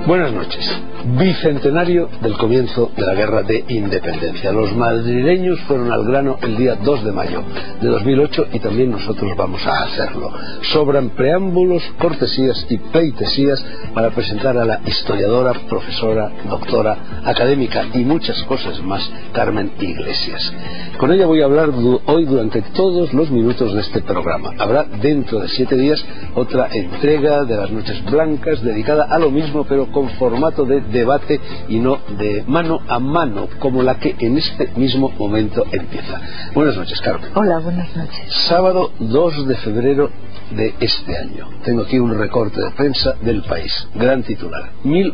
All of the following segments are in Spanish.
Buenas noches. Bicentenario del comienzo de la Guerra de Independencia. Los madrileños fueron al grano el día 2 de mayo de 2008 y también nosotros vamos a hacerlo. Sobran preámbulos, cortesías y pleitesías para presentar a la historiadora, profesora, doctora, académica y muchas cosas más, Carmen Iglesias. Con ella voy a hablar hoy durante todos los minutos de este programa. Habrá dentro de 7 días otra entrega de las Noches Blancas dedicada a lo mismo, pero con formato de debate y no de mano a mano, como la que en este mismo momento empieza. Buenas noches, Carmen. Hola, buenas noches. Sábado 2 de febrero de este año. Tengo aquí un recorte de prensa del País. Gran titular.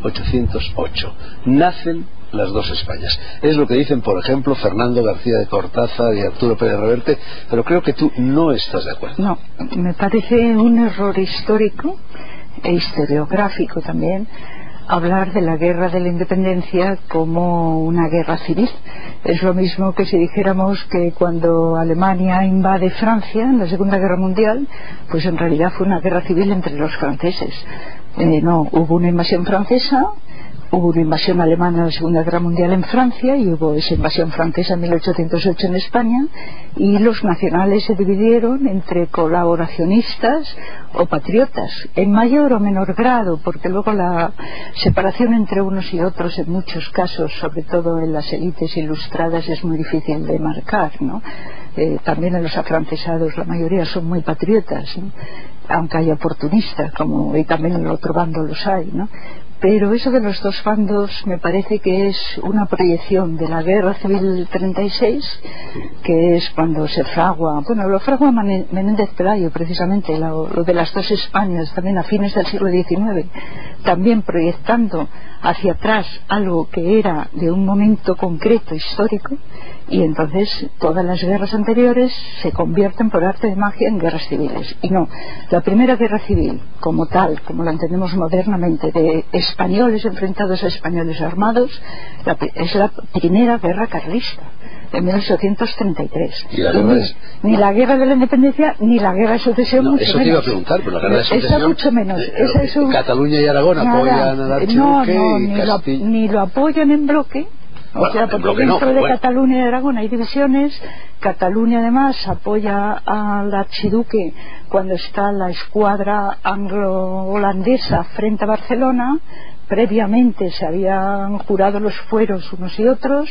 1808. Nacen las dos Españas. Es lo que dicen, por ejemplo, Fernando García de Cortázar y Arturo Pérez Reverte, pero creo que tú no estás de acuerdo. No, me parece un error histórico e historiográfico también hablar de la guerra de la independencia como una guerra civil. Es lo mismo que si dijéramos que cuando Alemania invade Francia en la Segunda Guerra Mundial, pues en realidad fue una guerra civil entre los franceses. No, hubo una invasión francesa, hubo una invasión alemana en la Segunda Guerra Mundial en Francia y hubo esa invasión francesa en 1808 en España, y los nacionales se dividieron entre colaboracionistas o patriotas, en mayor o menor grado, porque luego la separación entre unos y otros en muchos casos, sobre todo en las élites ilustradas, es muy difícil de marcar, ¿no? También en los afrancesados la mayoría son muy patriotas, ¿no? Aunque hay oportunistas, como y también en el otro bando los hay, ¿no? Pero eso de los dos bandos me parece que es una proyección de la Guerra Civil del 36, que es cuando se fragua, bueno, lo fragua Menéndez Pelayo precisamente, lo de las dos Españas, también a fines del siglo XIX, también proyectando hacia atrás algo que era de un momento concreto histórico, y entonces todas las guerras anteriores se convierten por arte de magia en guerras civiles. Y no, la primera guerra civil como tal, como la entendemos modernamente, de españoles enfrentados a españoles armados, es la primera guerra carlista en 1833. ¿Y la guerra ni la guerra de la independencia ni la guerra de sucesión, no, mucho eso menos. Te iba a preguntar, pero la guerra de sucesión, esa mucho menos. Esa es Cataluña y Aragón apoyan al archiduque ni lo apoyan en bloque. O sea, porque dentro de Cataluña y Aragón hay divisiones. Cataluña además apoya al archiduque cuando está la escuadra anglo-holandesa frente a Barcelona. Previamente se habían jurado los fueros unos y otros.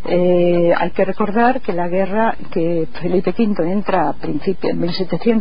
Hay que recordar que la guerra, que Felipe V entra a principios en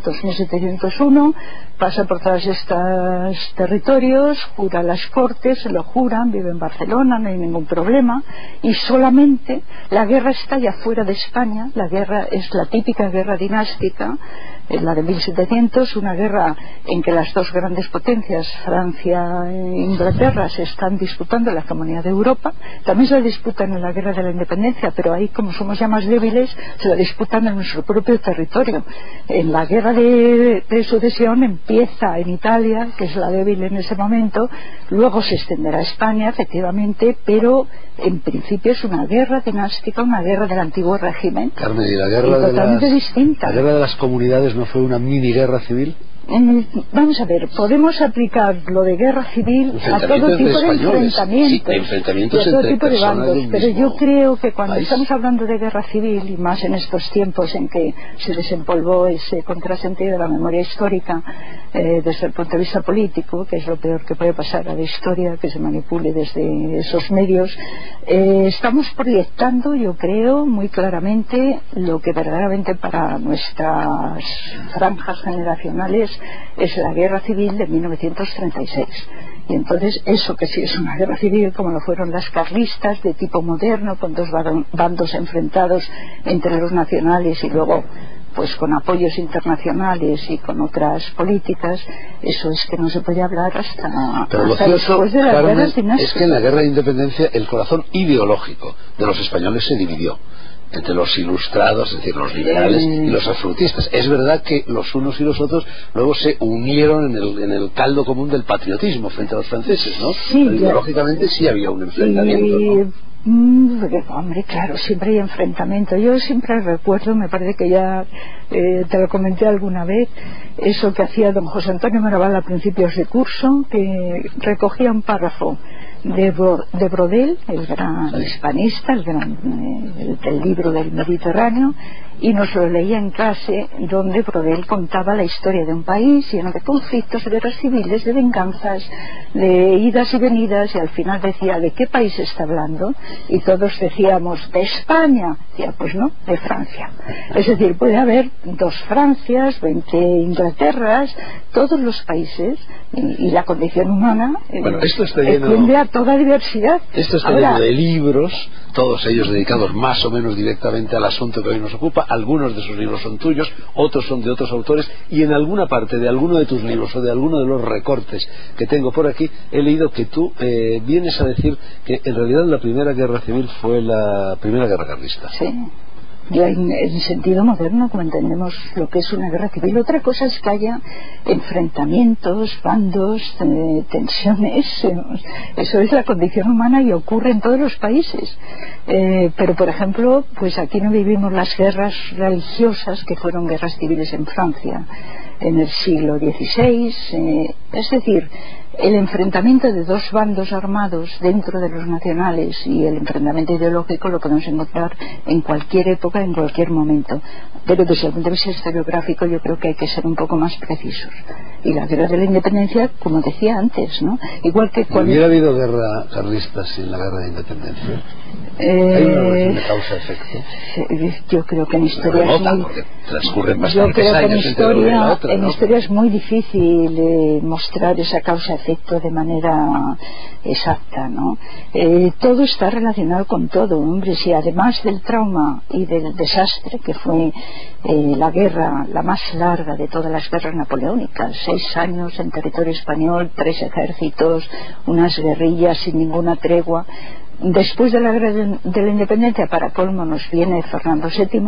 1700-1701, pasa por todos estos territorios, jura las Cortes, se lo juran, vive en Barcelona, no hay ningún problema, y solamente la guerra está ya fuera de España. La guerra es la típica guerra dinástica, la de 1700, una guerra en que las dos grandes potencias, Francia e Inglaterra, se están disputando la Comunidad de Europa. También se la disputan en la guerra de la independencia, pero ahí, como somos ya más débiles, se la disputan en nuestro propio territorio. En la guerra de sucesión empieza en Italia, que es la débil en ese momento, luego se extenderá a España, efectivamente, pero en principio es una guerra dinástica, una guerra del antiguo régimen. Carmen, ¿y la guerra totalmente distinta? ¿La guerra de las comunidades no fue una mini guerra civil? Vamos a ver, podemos aplicar lo de guerra civil a todo tipo de enfrentamientos, y a todo tipo de bandos, pero yo creo que cuando país. Estamos hablando de guerra civil, y más en estos tiempos en que se desempolvó ese contrasentido de la memoria histórica desde el punto de vista político, que es lo peor que puede pasar a la historia, que se manipule desde esos medios, estamos proyectando, yo creo, muy claramente lo que verdaderamente para nuestras franjas generacionales es la guerra civil de 1936. Y entonces eso que sí es una guerra civil, como lo fueron las carlistas de tipo moderno, con dos bandos enfrentados entre los nacionales y luego pues con apoyos internacionales y con otras políticas, eso es que no se puede hablar hasta después de las guerras dinásticas. Es que en la guerra de independencia el corazón ideológico de los españoles se dividió entre los ilustrados, es decir, los liberales y los absolutistas. Es verdad que los unos y los otros luego se unieron en el caldo común del patriotismo frente a los franceses, ¿no? Sí, pero ideológicamente sí había un enfrentamiento, ¿no? Hombre, claro, siempre hay enfrentamiento. Yo siempre recuerdo, me parece que ya te lo comenté alguna vez, eso que hacía don José Antonio Maraval a principios de curso, que recogía un párrafo de Brodel, el gran hispanista, del libro del Mediterráneo, y nos lo leía en clase, donde Brodel contaba la historia de un país lleno de conflictos, de guerras civiles, de venganzas, de idas y venidas, y al final decía, ¿de qué país está hablando? Y todos decíamos, de España. Decía, pues no, de Francia. Es decir, puede haber 2 Francias, 20 Inglaterras, todos los países, y la condición humana esto está lleno, tiende a toda diversidad. Esto está lleno de libros, todos ellos dedicados más o menos directamente al asunto que hoy nos ocupa. Algunos de esos libros son tuyos, otros son de otros autores, y en alguna parte de alguno de tus libros o de alguno de los recortes que tengo por aquí he leído que tú vienes a decir que en realidad la primera guerra civil fue la primera guerra carlista. Sí. Ya en sentido moderno, como entendemos lo que es una guerra civil. Otra cosa es que haya enfrentamientos, bandos, tensiones. Eso es la condición humana y ocurre en todos los países. Pero, por ejemplo, pues aquí no vivimos las guerras religiosas que fueron guerras civiles en Francia en el siglo XVI. Es decir, el enfrentamiento de 2 bandos armados dentro de los nacionales y el enfrentamiento ideológico lo podemos encontrar en cualquier época, en cualquier momento. Pero desde el punto de vista historiográfico yo creo que hay que ser un poco más precisos. Y la guerra de la independencia, como decía antes, ¿no? Igual que cuando... ¿Hubiera habido guerra carlista sin la guerra de independencia? ¿Hay una relación de causa-efecto? Yo creo que en historia en historia es muy difícil mostrar esa causa-efecto de manera exacta, ¿no? Todo está relacionado con todo, hombre. Si además del trauma y del desastre que fue la guerra, la más larga de todas las guerras napoleónicas, 6 años en territorio español, 3 ejércitos, unas guerrillas sin ninguna tregua. Después de la guerra de la independencia, para colmo, nos viene Fernando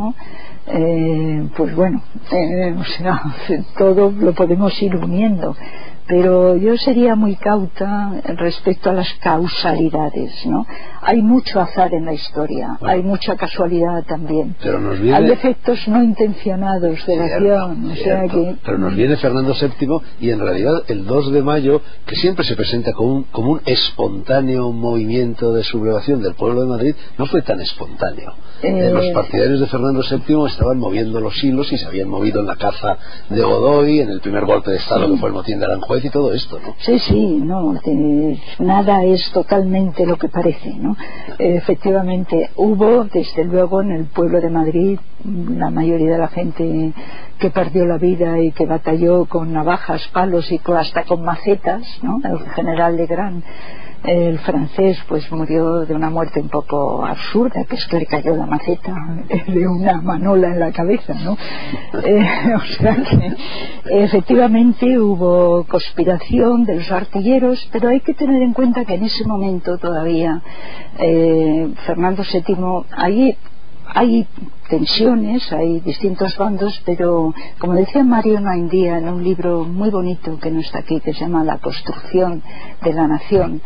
VII, pues bueno, o sea, todo lo podemos ir uniendo. Pero yo sería muy cauta respecto a las causalidades, ¿no? Hay mucho azar en la historia, hay mucha casualidad también. Pero hay efectos no intencionados de la acción. Pero nos viene Fernando VII y en realidad el 2 de mayo, que siempre se presenta como un espontáneo movimiento de sublevación del pueblo de Madrid, no fue tan espontáneo. Los partidarios de Fernando VII estaban moviendo los hilos y se habían movido en la caza de Godoy, en el primer golpe de Estado que fue el motín de Aranjuez y todo esto, ¿no? Sí, no, nada es totalmente lo que parece, ¿no? Efectivamente, hubo, desde luego, en el pueblo de Madrid, la mayoría de la gente que perdió la vida y que batalló con navajas, palos y hasta con macetas, ¿no? El general Legrand, el francés, pues murió de una muerte un poco absurda, que es que le cayó la maceta de una manola en la cabeza, ¿no? O sea que efectivamente hubo conspiración de los artilleros, pero hay que tener en cuenta que en ese momento todavía Fernando VII, hay tensiones, hay distintos bandos, pero como decía Mario Naindía en un libro muy bonito que no está aquí, que se llama La construcción de la nación,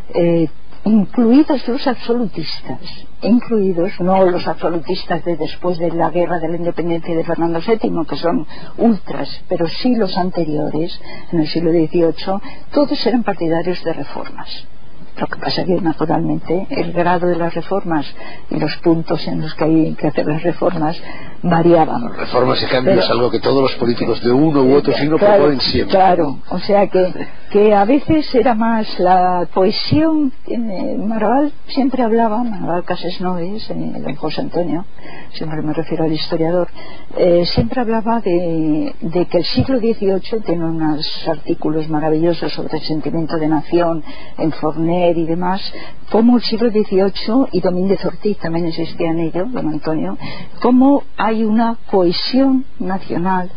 incluidos los absolutistas, no los absolutistas de después de la guerra de la independencia de Fernando VII, que son ultras, pero sí los anteriores, en el siglo XVIII, todos eran partidarios de reformas. Lo que pasa es que naturalmente el grado de las reformas y los puntos en los que hay que hacer las reformas variaban. Reformas y cambios es algo que todos los políticos de uno u otro signo proponen siempre. Claro, o sea que a veces era más la cohesión. Maraval siempre hablaba, Maraval Casesnoves, don José Antonio, siempre me refiero al historiador, siempre hablaba de que el siglo XVIII tiene unos artículos maravillosos sobre el sentimiento de nación en Forner y demás, como el siglo XVIII, y Domínguez Ortiz también insistía en ello, don Antonio, cómo hay una cohesión nacional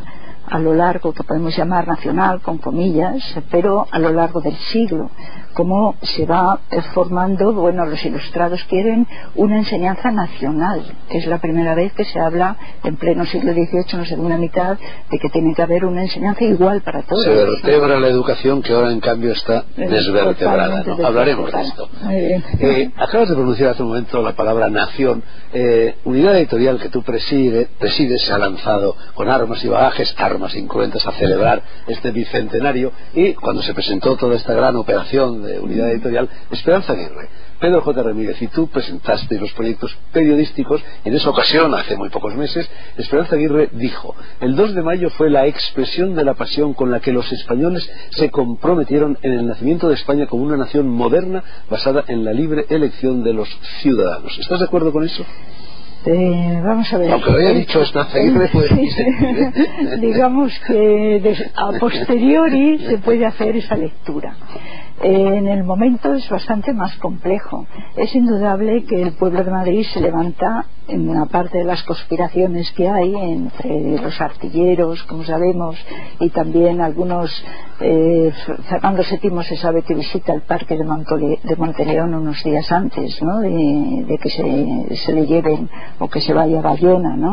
a lo largo, que podemos llamar nacional, con comillas, pero a lo largo del siglo, cómo se va formando, bueno, los ilustrados quieren una enseñanza nacional. Es la primera vez que se habla en pleno siglo XVIII, en la segunda mitad, de que tiene que haber una enseñanza igual para todos. Se vertebra la educación, que ahora en cambio está desvertebrada, ¿no? Hablaremos de esto. Acabas de pronunciar hace un momento la palabra nación. Unidad Editorial, que tú presides, se ha lanzado con armas y bagajes, armas incruentas, a celebrar este bicentenario, y cuando se presentó toda esta gran operación de Unidad Editorial, Esperanza Aguirre, Pedro J. Ramírez y tú presentaste los proyectos periodísticos. En esa ocasión, hace muy pocos meses, Esperanza Aguirre dijo: el 2 de mayo fue la expresión de la pasión con la que los españoles se comprometieron en el nacimiento de España como una nación moderna basada en la libre elección de los ciudadanos. ¿Estás de acuerdo con eso? Vamos a ver. Aunque lo haya dicho Esperanza Aguirre, pues digamos que a posteriori se puede hacer esa lectura. En el momento es bastante más complejo. Es indudable que el pueblo de Madrid se levanta en una parte de las conspiraciones que hay entre los artilleros, como sabemos, y también algunos. Fernando VII se sabe que visita el parque de Monteleón unos días antes, ¿no?, de que se le lleven o que se vaya a Bayona, ¿no?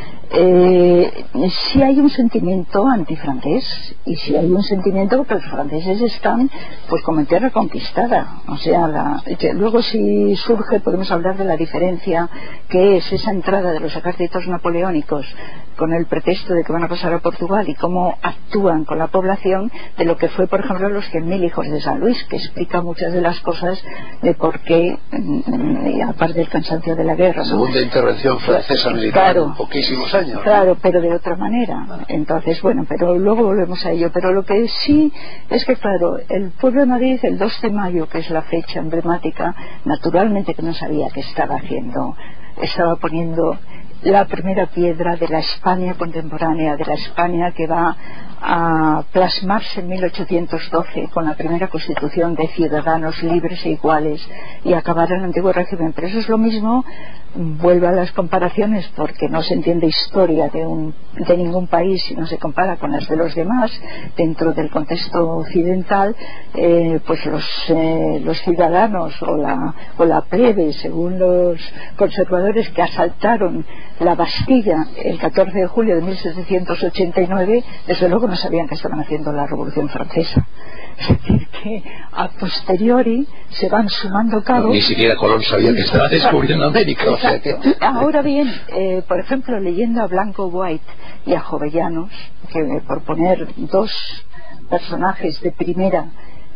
Si hay un sentimiento antifrancés, y si hay un sentimiento porque los franceses están pues como en tierra conquistada, o sea, luego si surge podemos hablar de la diferencia que es esa entrada de los ejércitos napoleónicos con el pretexto de que van a pasar a Portugal y cómo actúan con la población, de lo que fue por ejemplo los 100.000 hijos de San Luis, que explica muchas de las cosas de por qué, aparte del cansancio de la guerra, la segunda intervención francesa militar, claro, en poquísimos años, claro, pero de otra manera. Entonces, bueno, pero luego volvemos a ello. Pero lo que sí es que, claro, el pueblo de Madrid, el 2 de mayo, que es la fecha emblemática, naturalmente que no sabía qué estaba haciendo. Estaba poniendo la primera piedra de la España contemporánea, de la España que va a plasmarse en 1812 con la primera constitución de ciudadanos libres e iguales y acabar el antiguo régimen. Pero eso es lo mismo, vuelve a las comparaciones, porque no se entiende historia de ningún país si no se compara con las de los demás dentro del contexto occidental. Pues los ciudadanos o la plebe, según los conservadores, que asaltaron la Bastilla el 14 de julio de 1789, desde luego no sabían que estaban haciendo la Revolución Francesa. Es decir, que a posteriori se van sumando cabos. Ni siquiera Colón sabía que estaba descubriendo América. O sea que... Ahora bien, por ejemplo, leyendo a Blanco White y a Jovellanos, que por poner dos personajes de primera,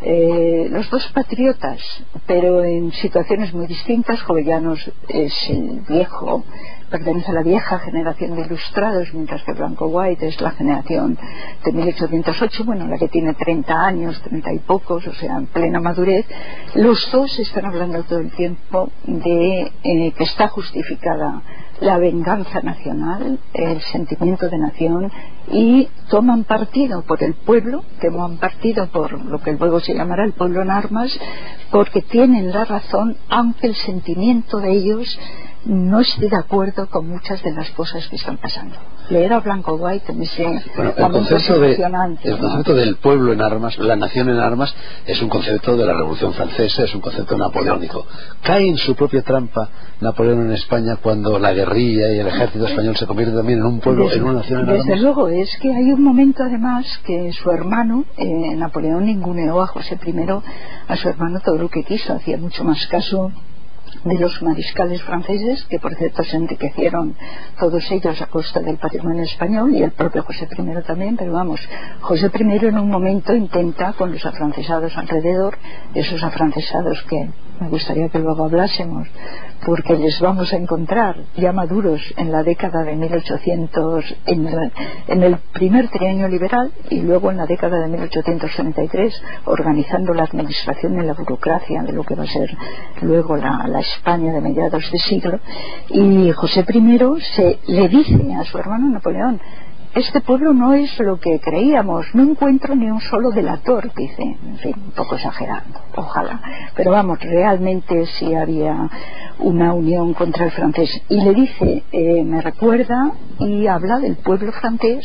los dos patriotas, pero en situaciones muy distintas. Jovellanos es el viejo, pertenece a la vieja generación de ilustrados, mientras que Blanco White es la generación de 1808, bueno, la que tiene 30 años, 30 y pocos, o sea, en plena madurez. Los dos están hablando todo el tiempo de que está justificada la venganza nacional, el sentimiento de nación, y toman partido por el pueblo, toman partido por lo que luego se llamará el pueblo en armas, porque tienen la razón, aunque el sentimiento de ellos no esté de acuerdo con muchas de las cosas que están pasando. Leer a Blanco White en ese momento emocionante. El concepto del pueblo en armas, la nación en armas, es un concepto de la Revolución Francesa, es un concepto napoleónico. ¿Cae en su propia trampa Napoleón en España cuando la guerrilla y el ejército español se convierte también en un pueblo, en una nación en armas? Desde luego, es que hay un momento además que su hermano, Napoleón, ninguneó a José I, a su hermano, todo lo que quiso, hacía mucho más caso de los mariscales franceses, que por cierto se enriquecieron todos ellos a costa del patrimonio español, y el propio José I también. Pero vamos, José I en un momento intenta, con los afrancesados alrededor, esos afrancesados que me gustaría que luego hablásemos, porque les vamos a encontrar ya maduros en la década de 1800, en el primer trienio liberal, y luego en la década de 1833, organizando la administración y la burocracia de lo que va a ser luego la España de mediados de siglo. Y José I le dice a su hermano Napoleón: este pueblo no es lo que creíamos, no encuentro ni un solo delator, dice, en fin, un poco exagerando, ojalá, pero vamos, realmente sí había una unión contra el francés. Y le dice, me recuerda y habla del pueblo francés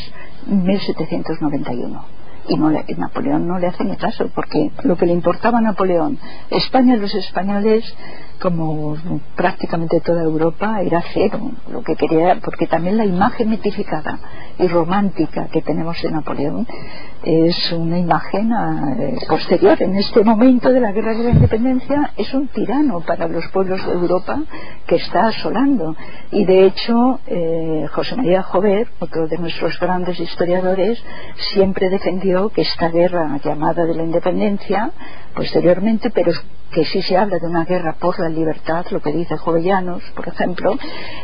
1791. Y Napoleón no le hace ni caso, porque lo que le importaba a Napoleón, España y los españoles, como prácticamente toda Europa, era cero. Lo que quería, porque también la imagen mitificada y romántica que tenemos de Napoleón es una imagen posterior. En este momento de la guerra de la independencia es un tirano para los pueblos de Europa que está asolando. Y de hecho José María Jover, otro de nuestros grandes historiadores, siempre defendió que esta guerra llamada de la independencia posteriormente, pero que sí se habla de una guerra por la libertad, lo que dice Jovellanos, por ejemplo,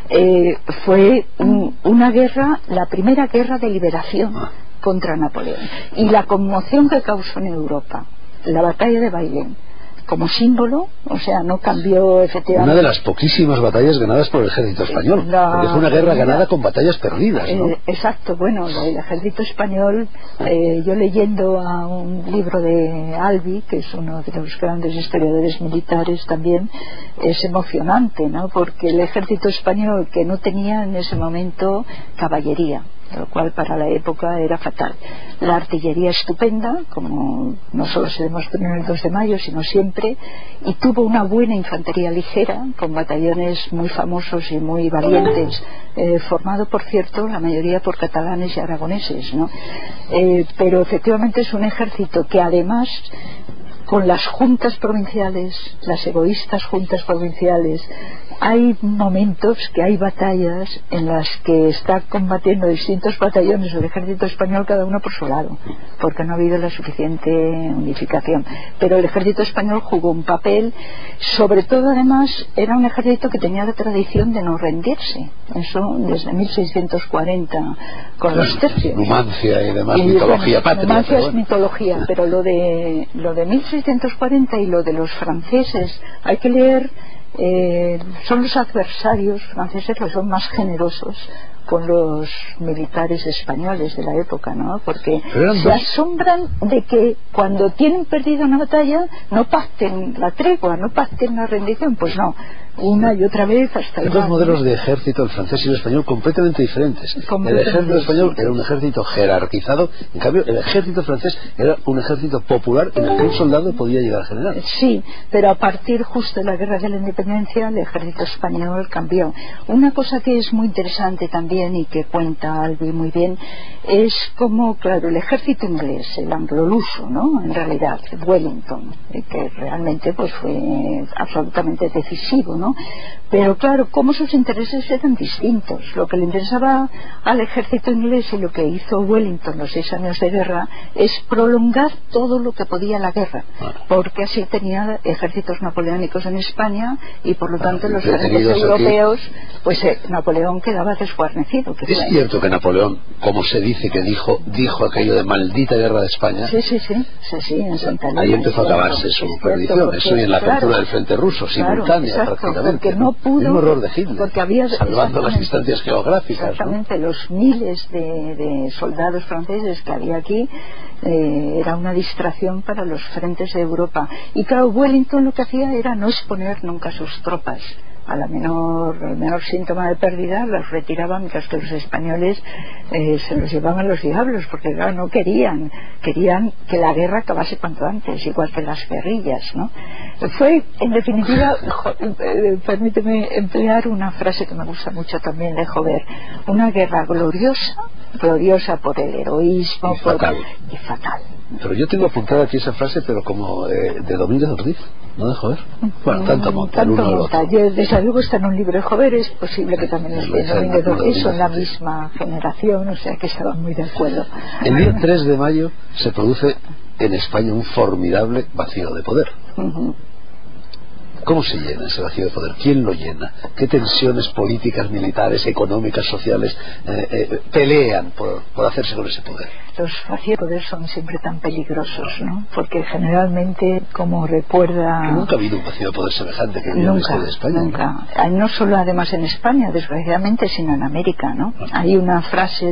fue una guerra, la primera guerra de liberación contra Napoleón, y la conmoción que causó en Europa, la batalla de Bailén, como símbolo, o sea, no cambió efectivamente. Una de las poquísimas batallas ganadas por el ejército español, porque fue una guerra ganada con batallas perdidas, ¿no? Exacto, bueno, el ejército español, yo leyendo a un libro de Albi, que es uno de los grandes historiadores militares también, es emocionante, ¿no? Porque el ejército español, que no tenía en ese momento caballería, lo cual para la época era fatal, la artillería estupenda, como no solo se demostró en el 2 de mayo sino siempre, y tuvo una buena infantería ligera con batallones muy famosos y muy valientes, formado por cierto la mayoría por catalanes y aragoneses, ¿no? Pero efectivamente es un ejército que además, con las juntas provinciales, las egoístas juntas provinciales, hay momentos que hay batallas en las que está combatiendo distintos batallones del ejército español, cada uno por su lado, porque no ha habido la suficiente unificación. Pero el ejército español jugó un papel, sobre todo además era un ejército que tenía la tradición de no rendirse, eso desde 1640 con los tercios. Numancia y demás, mitología patria. Numancia es mitología, pero lo de 1640 y lo de los franceses, hay que leer, son los adversarios franceses los son más generosos con los militares españoles de la época, ¿no? Porque se asombran de que cuando tienen perdida una batalla no pacten la tregua, no pacten la rendición. Pues no, una y otra vez hasta el dos modelos de ejército, el francés y el español, completamente diferentes. El ejército español era un ejército jerarquizado, en cambio el ejército francés era un ejército popular en el que un soldado podía llegar a general. Sí, pero a partir justo de la guerra de la independencia el ejército español cambió. Una cosa que es muy interesante también y que cuenta Albi muy bien es como, claro, el ejército inglés, el anglo-luso, ¿no? En realidad, Wellington, que realmente pues fue absolutamente decisivo, ¿no? Pero claro, como sus intereses eran distintos. Lo que le interesaba al ejército inglés y lo que hizo Wellington los 6 años de guerra es prolongar todo lo que podía la guerra, porque así tenía ejércitos napoleónicos en España y por lo tanto los ejércitos europeos, pues Napoleón quedaba desguarnecido. Es cierto que Napoleón, como se dice que dijo aquello de maldita guerra de España. Sí, en Santa Elena. Ahí empezó a acabarse su perdición, eso y en la apertura del frente ruso, simultánea prácticamente. No pudo, un horror de Hitler, porque había, salvando las distancias geográficas. Exactamente, ¿no? Los miles de soldados franceses que había aquí era una distracción para los frentes de Europa. Y claro, Wellington lo que hacía era no exponer nunca sus tropas. A el menor síntoma de pérdida las retiraban, mientras que los españoles se los llevaban los diablos, porque claro, no querían que la guerra acabase cuanto antes, igual que las guerrillas, ¿no? Fue, en definitiva, permíteme emplear una frase que me gusta mucho también de Jover, una guerra gloriosa por el heroísmo y fatal. Pero yo tengo apuntada aquí esa frase, pero como de Domínguez Ortiz, ¿no de Jover? Bueno, tanto monta el uno al otro. Desde luego está en un libro de Jover, es posible que también esté en Domínguez Ortiz, son la misma generación, o sea que estaban muy de acuerdo. El día 3 de mayo se produce en España un formidable vacío de poder. ¿Cómo se llena ese vacío de poder? ¿Quién lo llena? ¿Qué tensiones políticas, militares, económicas, sociales pelean por hacerse con ese poder? Los vacíos de poder son siempre tan peligrosos, ¿no? Porque generalmente, como recuerda... Que nunca ha habido un vacío de poder semejante que vivió en la historia de España. Nunca. No solo además en España, desgraciadamente, sino en América, ¿no? Hay una frase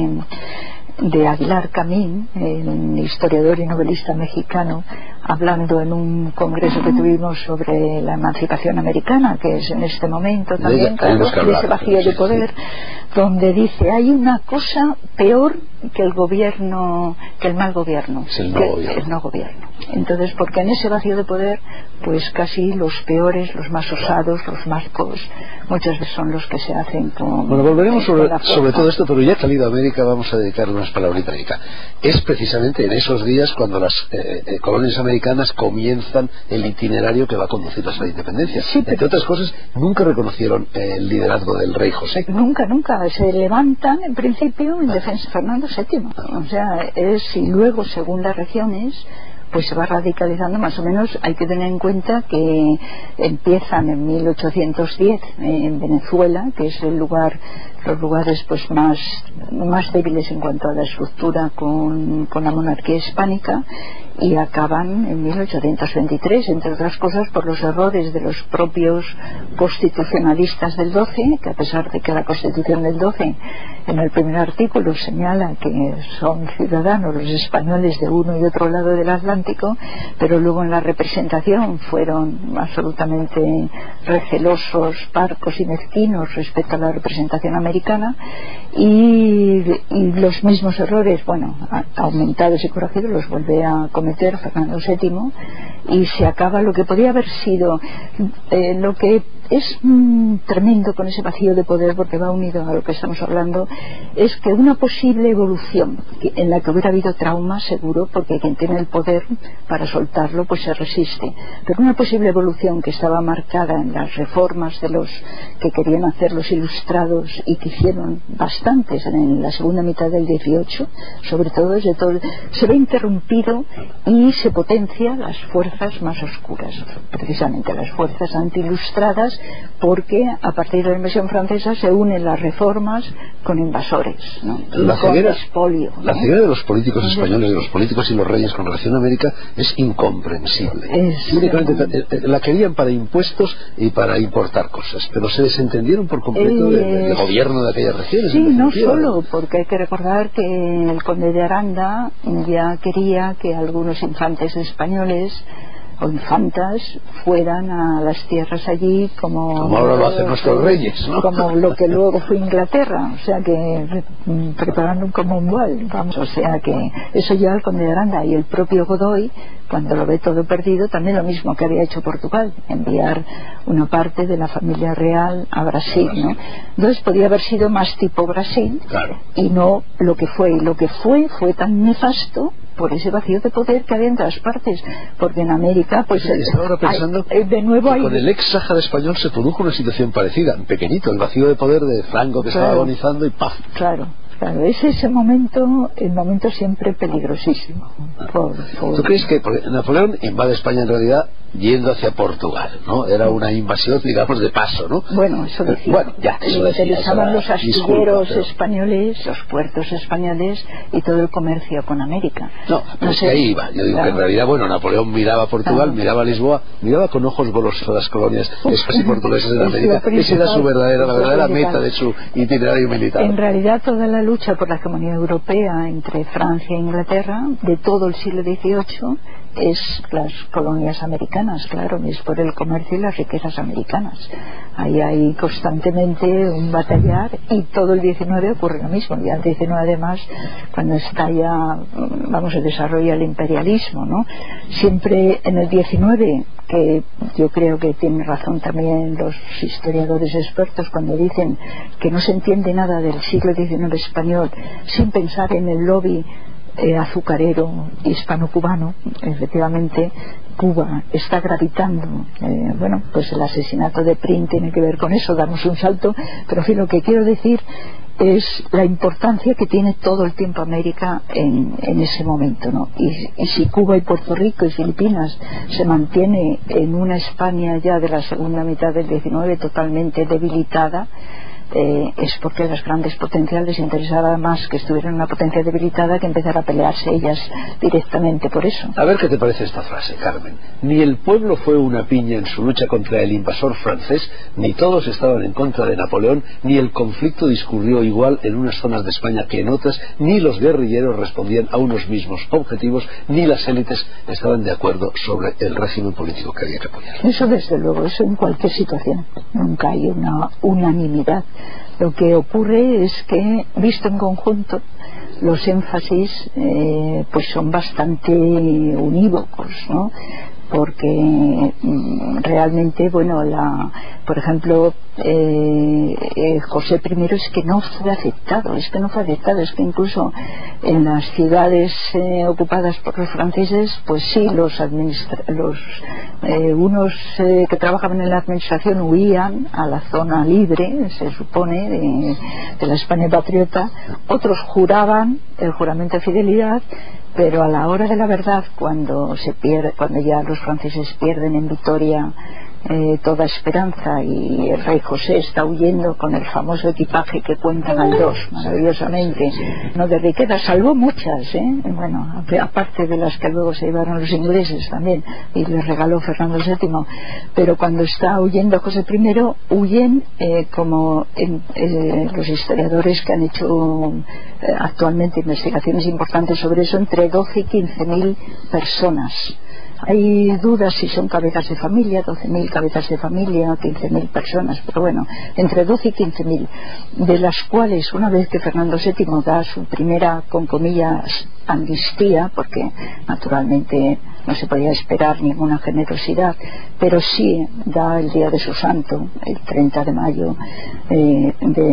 de Aguilar Camín, el historiador y novelista mexicano, hablando en un congreso que tuvimos sobre la emancipación americana, que es en este momento también, de ese vacío de poder, donde dice: hay una cosa peor que el gobierno, que el mal gobierno, es el no gobierno. Entonces, porque en ese vacío de poder, pues casi los peores, los más osados, los más muchas veces son los que se hacen con... Bueno, volveremos sobre todo esto, pero ya salido a América vamos a dedicar unas palabritas. Es precisamente en esos días cuando las colonias americanas comienzan el itinerario que va a conducirlas a la independencia. Sí, entre otras cosas, nunca reconocieron el liderazgo del rey José. Nunca. Se levantan en principio en defensa de Fernando VII. O sea, y luego, según las regiones, pues se va radicalizando más o menos. Hay que tener en cuenta que empiezan en 1810 en Venezuela, que es los lugares pues más débiles en cuanto a la estructura con la monarquía hispánica, y acaban en 1823, entre otras cosas por los errores de los propios constitucionalistas del 12, que a pesar de que la Constitución del 12 en el primer artículo señala que son ciudadanos los españoles de uno y otro lado del Atlántico, pero luego en la representación fueron absolutamente recelosos, parcos y mezquinos respecto a la representación americana, y los mismos errores, aumentados y corregidos, los vuelve a cometer Fernando VII, y se acaba lo que podía haber sido lo que es tremendo con ese vacío de poder, porque va unido a lo que estamos hablando, es que una posible evolución en la que hubiera habido trauma seguro, porque quien tiene el poder para soltarlo pues se resiste, pero una posible evolución que estaba marcada en las reformas de los que querían hacer los ilustrados, y que hicieron bastantes en la segunda mitad del 18, sobre todo se ve interrumpido, y se potencia las fuerzas más oscuras, precisamente las fuerzas anti-ilustradas, porque a partir de la invasión francesa se unen las reformas con invasores, ¿no? La ceguera de los políticos españoles, de los políticos y los reyes con relación a América, es incomprensible. Únicamente la querían para impuestos y para importar cosas, pero se desentendieron por completo del gobierno de aquellas regiones. Sí, no solo, porque hay que recordar que el conde de Aranda ya quería que algunos infantes españoles o infantas fueran a las tierras allí como ahora lo hacen nuestros reyes, ¿no? Como lo que luego fue Inglaterra, o sea que preparando un Commonwealth, o sea que eso ya el conde de Aranda, y el propio Godoy, cuando lo ve todo perdido, también lo mismo que había hecho Portugal, enviar una parte de la familia real a Brasil, ¿no? Entonces podía haber sido más tipo Brasil, claro, y no lo que fue, y lo que fue tan nefasto por ese vacío de poder que había en todas partes, porque en América pues estaba ahora pensando de nuevo con el ex Sáhara español se produjo una situación parecida, en pequeñito, el vacío de poder de Franco que estaba agonizando, y ¡paf! Claro, es ese momento, el momento siempre peligrosísimo. ¿Tú crees que Napoleón invade España en realidad yendo hacia Portugal, ¿no? Era una invasión, digamos, de paso, ¿no? Bueno, eso decía. Bueno, ya, eso lo utilizaban los astilleros españoles, los puertos españoles y todo el comercio con América. No, pero es que ahí iba. Yo digo que en realidad, Napoleón miraba a Portugal, miraba a Lisboa, miraba con ojos golosos a las colonias españolas y portuguesas en América. Esa era la verdadera meta de su itinerario militar. En realidad, toda la lucha por la hegemonía europea entre Francia e Inglaterra de todo el siglo XVIII es las colonias americanas, claro, es por el comercio y las riquezas americanas. Ahí hay constantemente un batallar, y todo el 19 ocurre lo mismo. Ya el 19 además, cuando está ya, se desarrolla el imperialismo, ¿no? Siempre en el 19, que yo creo que tienen razón también los historiadores expertos cuando dicen que no se entiende nada del siglo XIX español sin pensar en el lobby azucarero hispano-cubano. Efectivamente, Cuba está gravitando. Pues el asesinato de Prim tiene que ver con eso, damos un salto, pero en fin, lo que quiero decir es la importancia que tiene todo el tiempo América en ese momento, ¿no? Y si Cuba y Puerto Rico y Filipinas se mantiene en una España ya de la segunda mitad del XIX totalmente debilitada, es porque las grandes potencias les interesaba más que estuvieran en una potencia debilitada que empezar a pelearse ellas directamente por eso. A ver qué te parece esta frase, Carmen. Ni el pueblo fue una piña en su lucha contra el invasor francés, ni todos estaban en contra de Napoleón, ni el conflicto discurrió igual en unas zonas de España que en otras, ni los guerrilleros respondían a unos mismos objetivos, ni las élites estaban de acuerdo sobre el régimen político que había que apoyar. Eso desde luego, eso en cualquier situación. Nunca hay una unanimidad. Lo que ocurre es que, visto en conjunto, los énfasis pues son bastante unívocos, ¿no? Porque realmente, bueno, por ejemplo, José I es que no fue aceptado, es que incluso en las ciudades ocupadas por los franceses, pues sí, unos que trabajaban en la administración huían a la zona libre, se supone, de la España patriota, otros juraban el juramento de fidelidad, pero a la hora de la verdad, cuando ya los franceses pierden en Vitoria toda esperanza y el rey José está huyendo con el famoso equipaje que cuenta Galdós maravillosamente, no de riquezas, salvó muchas, bueno, aparte de las que luego se llevaron los ingleses también y les regaló Fernando VII, pero cuando está huyendo José I, huyen como los historiadores que han hecho actualmente investigaciones importantes sobre eso, entre 12 y 15.000 personas. Hay dudas si son cabezas de familia, 12.000 cabezas de familia, 15.000 personas, pero bueno, entre 12 y 15.000, de las cuales, una vez que Fernando VII da su primera, con comillas, amnistía, porque naturalmente no se podía esperar ninguna generosidad, pero sí da el día de su santo, el 30 de mayo de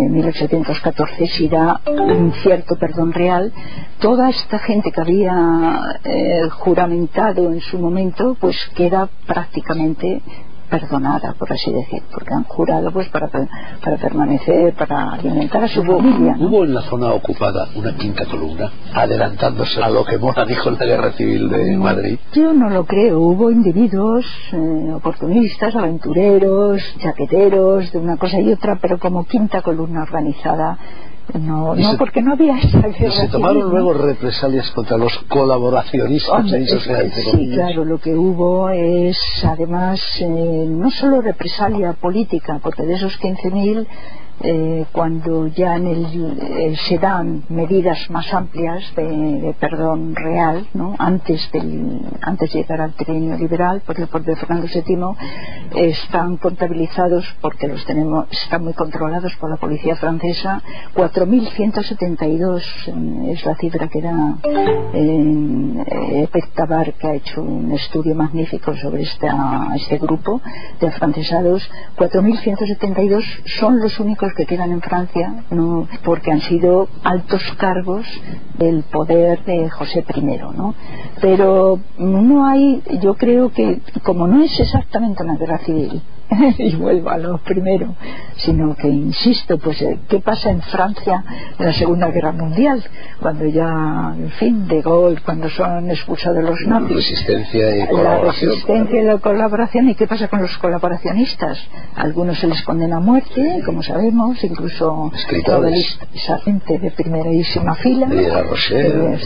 1814, sí da un cierto perdón real. Toda esta gente que había juramentado en su momento, pues queda prácticamente perdonada, por así decir, porque han jurado pues para permanecer, para alimentar a su familia, ¿no? ¿Hubo en la zona ocupada una quinta columna adelantándose a lo que Mora dijo en la Guerra Civil de Madrid? Yo no lo creo. Hubo individuos oportunistas, aventureros, chaqueteros, de una cosa y otra, pero como quinta columna organizada no, porque no había esa guerra civil. ¿Se tomaron luego represalias contra los colaboracionistas? Sí, claro, lo que hubo es además no solo represalia política, porque de esos 15.000 cuando ya se dan medidas más amplias de perdón real, ¿no? antes de llegar al trienio liberal, por el propio Fernando VII, están contabilizados, porque están muy controlados por la policía francesa, 4.172 es la cifra que da Pectabar, que ha hecho un estudio magnífico sobre este grupo de afrancesados. 4.172 son los únicos que quedan en Francia, ¿no? Porque han sido altos cargos del poder de José I, ¿no? Pero no hay, yo creo que como no es exactamente una guerra civil, y vuelvo a lo primero, sino que insisto, pues ¿qué pasa en Francia en la Segunda Guerra Mundial? Cuando ya, en fin, De Gaulle, cuando son expulsados los nazis, la resistencia y la colaboración, ¿y qué pasa con los colaboracionistas? Algunos se les condena a muerte, como sabemos, incluso escritores, esa gente de primerísima fila, de La Rochelle,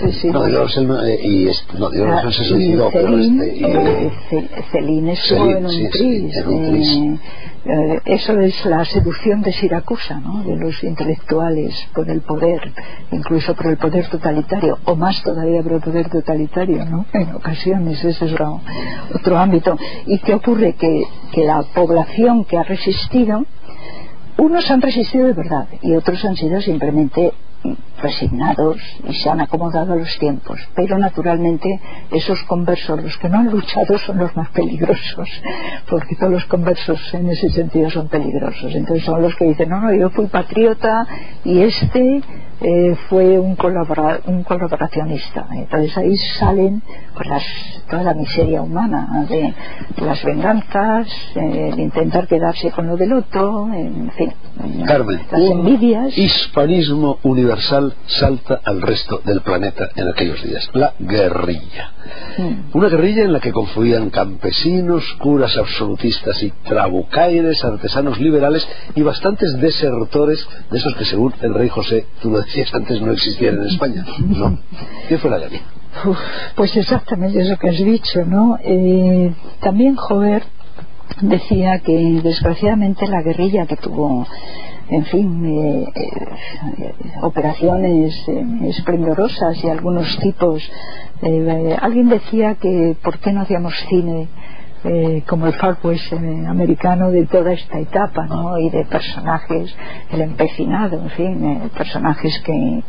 se suicidó, Celine estuvo en un tris. Eso es la seducción de Siracusa, ¿no? De los intelectuales por el poder, incluso por el poder totalitario, o más todavía por el poder totalitario, ¿no? En ocasiones ese es otro ámbito. ¿Y qué ocurre? Que la población que ha resistido, unos han resistido de verdad y otros han sido simplemente resignados y se han acomodado a los tiempos, pero naturalmente esos conversos, los que no han luchado, son los más peligrosos, porque todos los conversos en ese sentido son peligrosos. Entonces son los que dicen, no, yo fui patriota y fue un colaboracionista. Entonces ahí salen pues toda la miseria humana de las venganzas, el intentar quedarse con lo del otro, en fin, Carmen, las envidias. Un hispanismo universal salta al resto del planeta en aquellos días: la guerrilla. Una guerrilla en la que confluían campesinos, curas absolutistas y trabucaires, artesanos liberales y bastantes desertores, de esos que, según el rey José, tú lo decías antes, no existían en España. ¿No? ¿Qué fue la guerrilla? Pues exactamente eso que has dicho, ¿no? También Jover decía que desgraciadamente la guerrilla, que tuvo, en fin, operaciones esplendorosas y algunos tipos, alguien decía que por qué no hacíamos cine como el Far West americano de toda esta etapa, ¿no? Y de personajes, el empecinado, en fin, personajes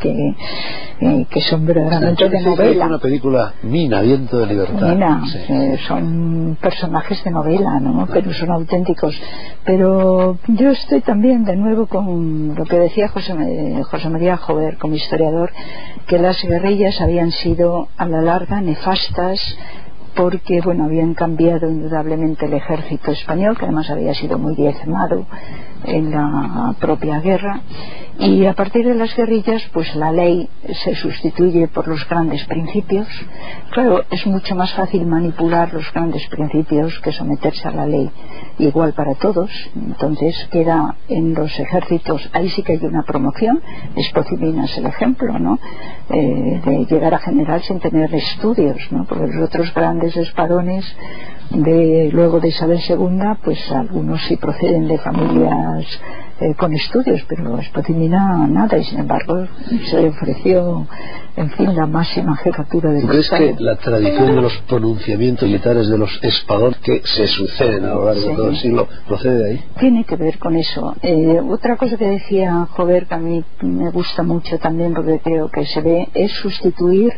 que son verdaderamente de novela. Una película Mina, Viento de Libertad. Mina, son personajes de novela, ¿no? Pero son auténticos. Pero yo estoy también de nuevo con lo que decía José María Jover como historiador, que las guerrillas habían sido a la larga nefastas, porque bueno, habían cambiado indudablemente el ejército español, que además había sido muy diezmado en la propia guerra, y a partir de las guerrillas pues la ley se sustituye por los grandes principios. Claro, es mucho más fácil manipular los grandes principios que someterse a la ley igual para todos. Entonces queda en los ejércitos, ahí sí que hay una promoción. Espotimina es el ejemplo, ¿no? De llegar a general sin tener estudios, ¿no? Porque los otros grandes espadones luego de Isabel II, pues algunos sí proceden de familias con estudios, pero Espotimina nada, y sin embargo se ofreció, en fin, la máxima jefatura del Estado. ¿Crees que la tradición de los pronunciamientos militares de los espadones que se suceden a lo largo de todo el siglo procede de ahí? Tiene que ver con eso. Otra cosa que decía Jover, que a mí me gusta mucho también, porque creo que se ve, es sustituir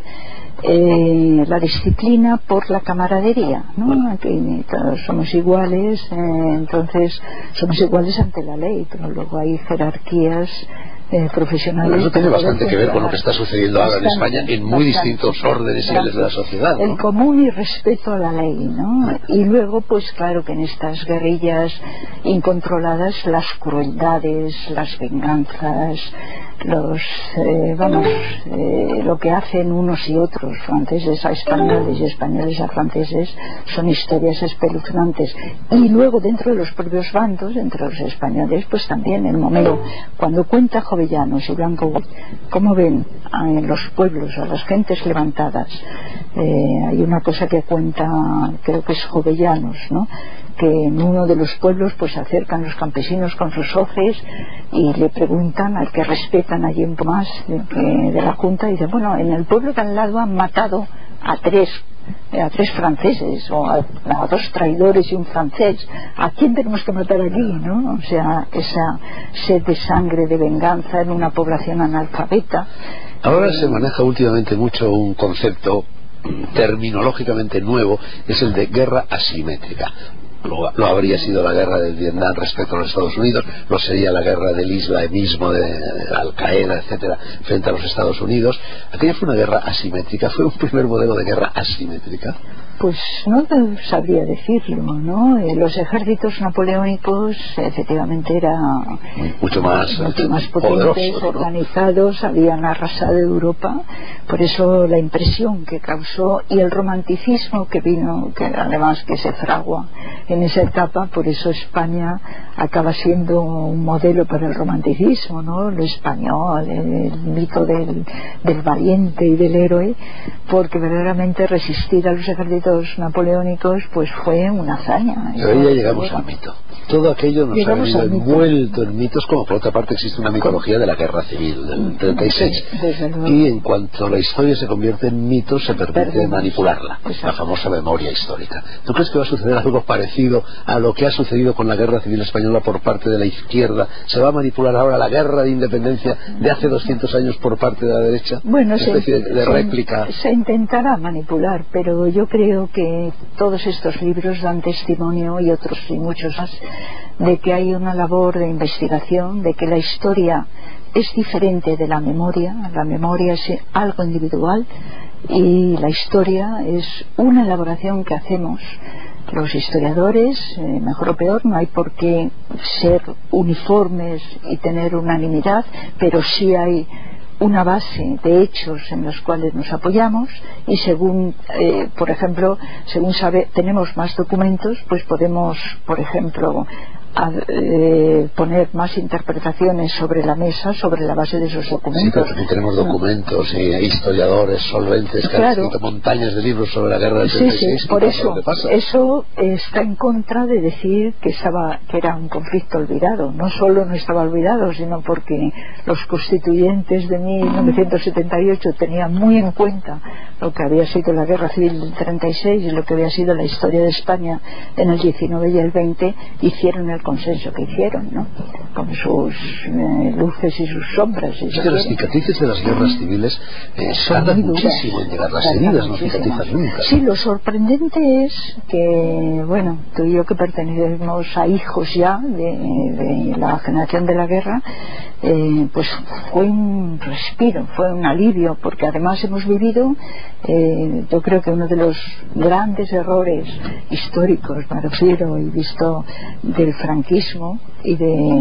la disciplina por la camaradería, ¿no? Aquí todos somos iguales, entonces somos iguales ante la ley, pero luego hay jerarquías profesionales. Eso tiene bastante que ver con lo que está sucediendo ahora en España en muy distintos órdenes y niveles de la sociedad, ¿no? El común y respeto a la ley, ¿no? Y luego, pues claro que en estas guerrillas incontroladas, las crueldades, las venganzas, lo que hacen unos y otros, franceses a españoles y españoles a franceses, son historias espeluznantes. Y luego dentro de los propios bandos, entre los españoles, pues también el momento, cuando cuenta Jovellanos y Blanco, cómo ven en los pueblos a las gentes levantadas. Hay una cosa que cuenta, creo que es Jovellanos, ¿no? Que en uno de los pueblos pues se acercan los campesinos con sus hoces y le preguntan al que respetan allí un poco más de la junta, y dice, bueno, en el pueblo de al lado han matado a tres franceses, o a dos traidores y un francés. ¿A quién tenemos que matar aquí, no? O sea, esa sed de sangre, de venganza en una población analfabeta. Ahora se maneja últimamente mucho un concepto terminológicamente nuevo, es el de guerra asimétrica. Lo habría sido la guerra de Vietnam respecto a los Estados Unidos, lo sería la guerra del islamismo, de Al-Qaeda, etcétera, frente a los Estados Unidos. Aquella fue una guerra asimétrica, fue un primer modelo de guerra asimétrica. Pues no sabría decirlo, ¿no? Los ejércitos napoleónicos efectivamente eran mucho más potentes, poderosos, organizados, habían arrasado Europa. Por eso la impresión que causó, y el romanticismo que vino, que además que se fragua en esa etapa, por eso España acaba siendo un modelo para el romanticismo, ¿no? Lo español, el mito del valiente y del héroe, porque verdaderamente resistir a los ejércitos ejércitos napoleónicos, pues fue una hazaña. Pero ahí ya llegamos al mito. Todo aquello nos ha venido envuelto en mitos, como por otra parte existe una mitología de la guerra civil del 36. Y en cuanto la historia se convierte en mito, se permite manipularla, la famosa memoria histórica. ¿Tú crees que va a suceder algo parecido a lo que ha sucedido con la guerra civil española por parte de la izquierda? ¿Se va a manipular ahora la guerra de independencia de hace 200 años por parte de la derecha? Bueno, una especie de réplica. Se intentará manipular, pero yo creo que todos estos libros dan testimonio, y otros y muchos más, de que hay una labor de investigación, de que la historia es diferente de la memoria es algo individual y la historia es una elaboración que hacemos los historiadores, mejor o peor. No hay por qué ser uniformes y tener unanimidad, pero sí hay una base de hechos en los cuales nos apoyamos, y según por ejemplo, según tenemos más documentos, pues podemos, por ejemplo, poner más interpretaciones sobre la mesa sobre la base de esos documentos. Sí, pero también tenemos documentos y historiadores solventes que han escrito montañas de libros sobre la guerra del 36. Sí, por eso eso está en contra de decir que era un conflicto olvidado. No solo no estaba olvidado, sino porque los constituyentes de 1978 tenían muy en cuenta lo que había sido la guerra civil del 36 y lo que había sido la historia de España en el 19 y el 20, hicieron el consenso que hicieron, ¿no? Con sus luces y sus sombras. Es que las cicatrices de las guerras civiles tardan muchísimo en llegar. Las heridas no cicatrizan nunca. Sí, lo sorprendente es que, bueno, tú y yo que pertenecemos a hijos ya de la generación de la guerra, pues fue un respiro, fue un alivio, porque además hemos vivido, yo creo que uno de los grandes errores históricos, me refiero, y visto del franquismo y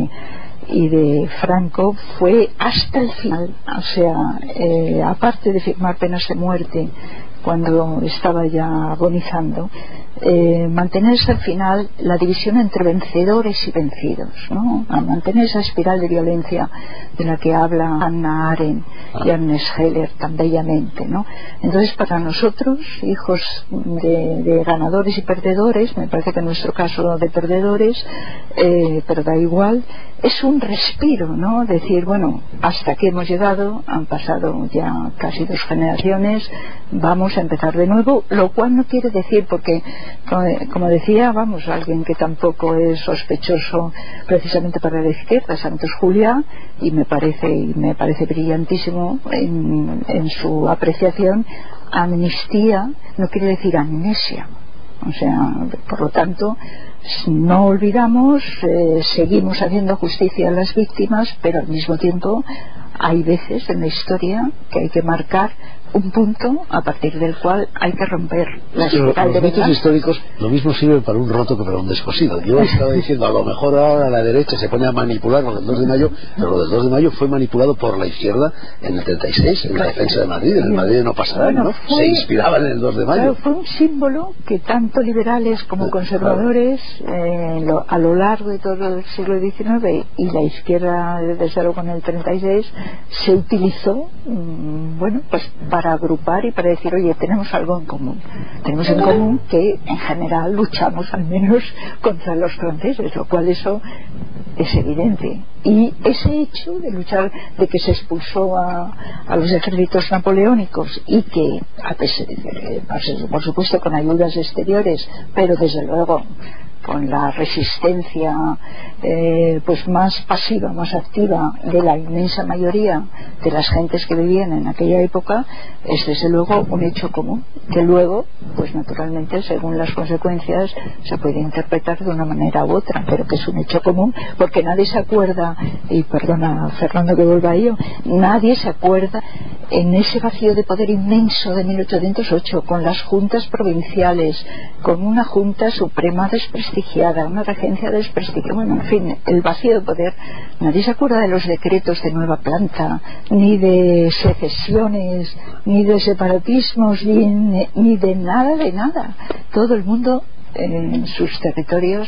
de Franco, fue hasta el final. O sea, aparte de firmar penas de muerte cuando estaba ya agonizando, mantener hasta el final la división entre vencedores y vencidos, ¿no? A mantener esa espiral de violencia de la que habla Hannah Arendt y Agnes Heller tan bellamente, ¿no? Entonces, para nosotros, hijos de ganadores y perdedores, me parece que en nuestro caso de perdedores, pero da igual, es un respiro, ¿no? Decir, bueno, hasta aquí hemos llegado, han pasado ya casi 2 generaciones, vamos a empezar de nuevo, lo cual no quiere decir, porque como decía, vamos, alguien que tampoco es sospechoso precisamente para la izquierda, Santos Juliá, y me parece brillantísimo en su apreciación, amnistía no quiere decir amnesia. O sea, por lo tanto, no olvidamos, seguimos haciendo justicia a las víctimas, pero al mismo tiempo hay veces en la historia que hay que marcar un punto a partir del cual hay que romper la espiral de los mitos históricos lo mismo sirven para un roto que para un descosido. Yo estaba diciendo, a lo mejor ahora la derecha se pone a manipular con el 2 de mayo, pero lo del 2 de mayo fue manipulado por la izquierda en el 36, en la defensa de Madrid. En el Madrid no pasará, ¿no? Se inspiraban en el 2 de mayo. Claro, fue un símbolo que tanto liberales como conservadores, a lo largo de todo el siglo XIX, y la izquierda desde luego con el 36, se utilizó, bueno, pues para agrupar y para decir, oye, tenemos algo en común. Tenemos en común que en general luchamos al menos contra los franceses, lo cual eso es evidente. Y ese hecho de luchar, de que se expulsó a los ejércitos napoleónicos, y que, por supuesto con ayudas exteriores, pero desde luego con la resistencia pues más pasiva, más activa de la inmensa mayoría de las gentes que vivían en aquella época, es desde luego un hecho común, que luego, pues naturalmente, según las consecuencias, se puede interpretar de una manera u otra, pero que es un hecho común, porque nadie se acuerda, y perdona Fernando que vuelva a ello, nadie se acuerda en ese vacío de poder inmenso de 1808, con las juntas provinciales, con una junta suprema desprestigiada, una regencia desprestigiada, bueno, en fin, el vacío de poder. Nadie se acuerda de los decretos de nueva planta, ni de secesiones, ni de separatismos, ni de nada, Todo el mundo en sus territorios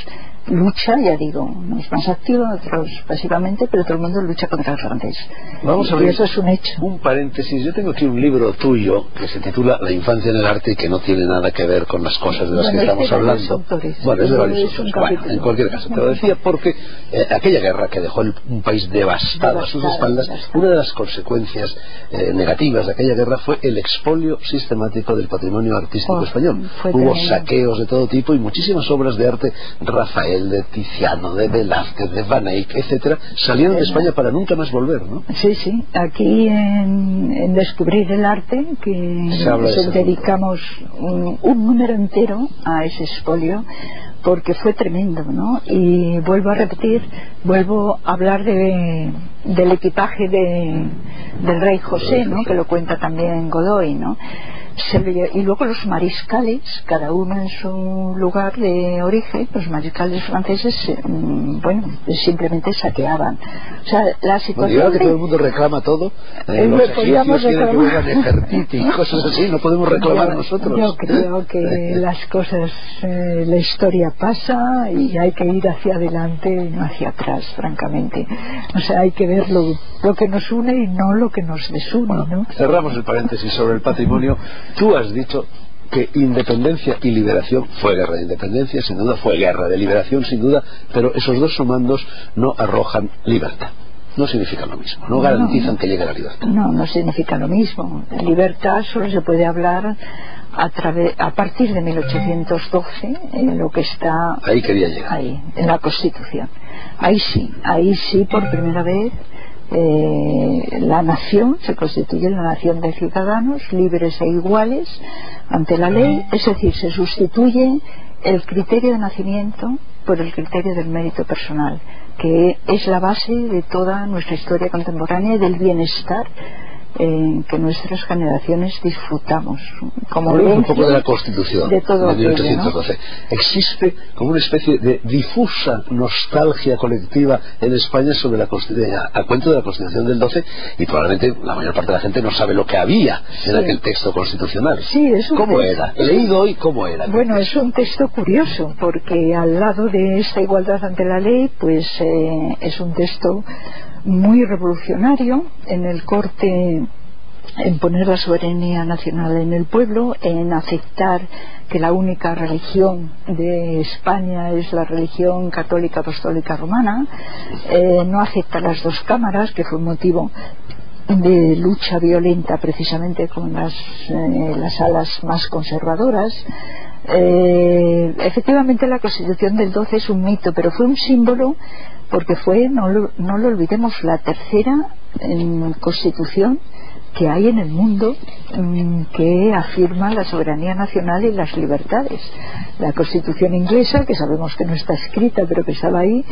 lucha, ya digo, unos más activos, otros pasivamente, pero todo el mundo lucha contra el francés. Vamos a ver, eso es un hecho. Un paréntesis, yo tengo aquí un libro tuyo que se titula La infancia en el arte y que no tiene nada que ver con las cosas de las que estamos hablando. Bueno, es de varios autores. Bueno, en cualquier caso, te lo decía porque aquella guerra que dejó un país devastado a sus espaldas, una de las consecuencias negativas de aquella guerra fue el expolio sistemático del patrimonio artístico español. Hubo saqueos de todo tipo y muchísimas obras de arte, Rafael, de Tiziano, de Velázquez, de Van Eyck, etcétera, salieron de España para nunca más volver, ¿no? Sí, sí. Aquí en Descubrir el Arte, que dedicamos un número entero a ese expolio, porque fue tremendo, ¿no? Y vuelvo a repetir, vuelvo a hablar del equipaje del rey José, ¿no? Que lo cuenta también Godoy, ¿no? Y luego los mariscales, cada uno en su lugar de origen, los mariscales franceses, simplemente saqueaban. O sea, la situación. Bueno, y ahora que todo el mundo reclama todo, los egipcios quieren que vuelvan Nefertiti y cosas así, no podemos reclamar nosotros. Yo creo que las cosas, la historia pasa y hay que ir hacia adelante y no hacia atrás, francamente. O sea, hay que ver lo que nos une y no lo que nos desune, ¿no? Cerramos el paréntesis sobre el patrimonio. Tú has dicho que independencia y liberación fue guerra de independencia, sin duda, fue guerra de liberación, sin duda, pero esos dos sumandos no arrojan libertad. No significan lo mismo, no garantizan que llegue la libertad. No significa lo mismo. Libertad solo se puede hablar a partir de 1812, en lo que está ahí quería llegar. Ahí, en la Constitución. Ahí sí, por primera vez la nación se constituye la nación de ciudadanos libres e iguales ante la ley, es decir, se sustituye el criterio de nacimiento por el criterio del mérito personal, que es la base de toda nuestra historia contemporánea y del bienestar que nuestras generaciones disfrutamos. Hablemos un poco de la Constitución de 1812. Existe como una especie de difusa nostalgia colectiva en España sobre la Constitución, a cuento de la Constitución del 12, y probablemente la mayor parte de la gente no sabe lo que había en aquel texto constitucional. Sí, ¿cómo era? Leído hoy, ¿cómo era? Bueno, es un texto curioso, porque al lado de esta igualdad ante la ley, pues es un texto muy revolucionario en el corte, en poner la soberanía nacional en el pueblo, en aceptar que la única religión de España es la religión católica apostólica romana, no acepta las dos cámaras, que fue un motivo de lucha violenta precisamente con las alas más conservadoras. Efectivamente la Constitución del 12 es un mito, pero fue un símbolo porque fue, no lo olvidemos, la tercera Constitución que hay en el mundo que afirma la soberanía nacional y las libertades. La Constitución inglesa, que sabemos que no está escrita pero que estaba ahí,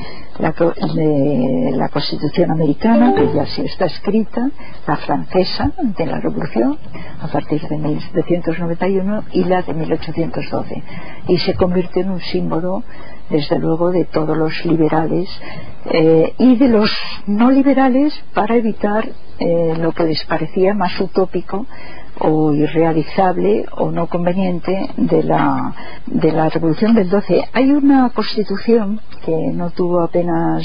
la Constitución americana, que ya sí está escrita, la francesa ante la Revolución a partir de 1791 y la de 1812, y se convirtió en un símbolo desde luego de todos los liberales y de los no liberales, para evitar lo que les parecía más utópico o irrealizable o no conveniente de la Revolución del 12. Hay una Constitución que no tuvo apenas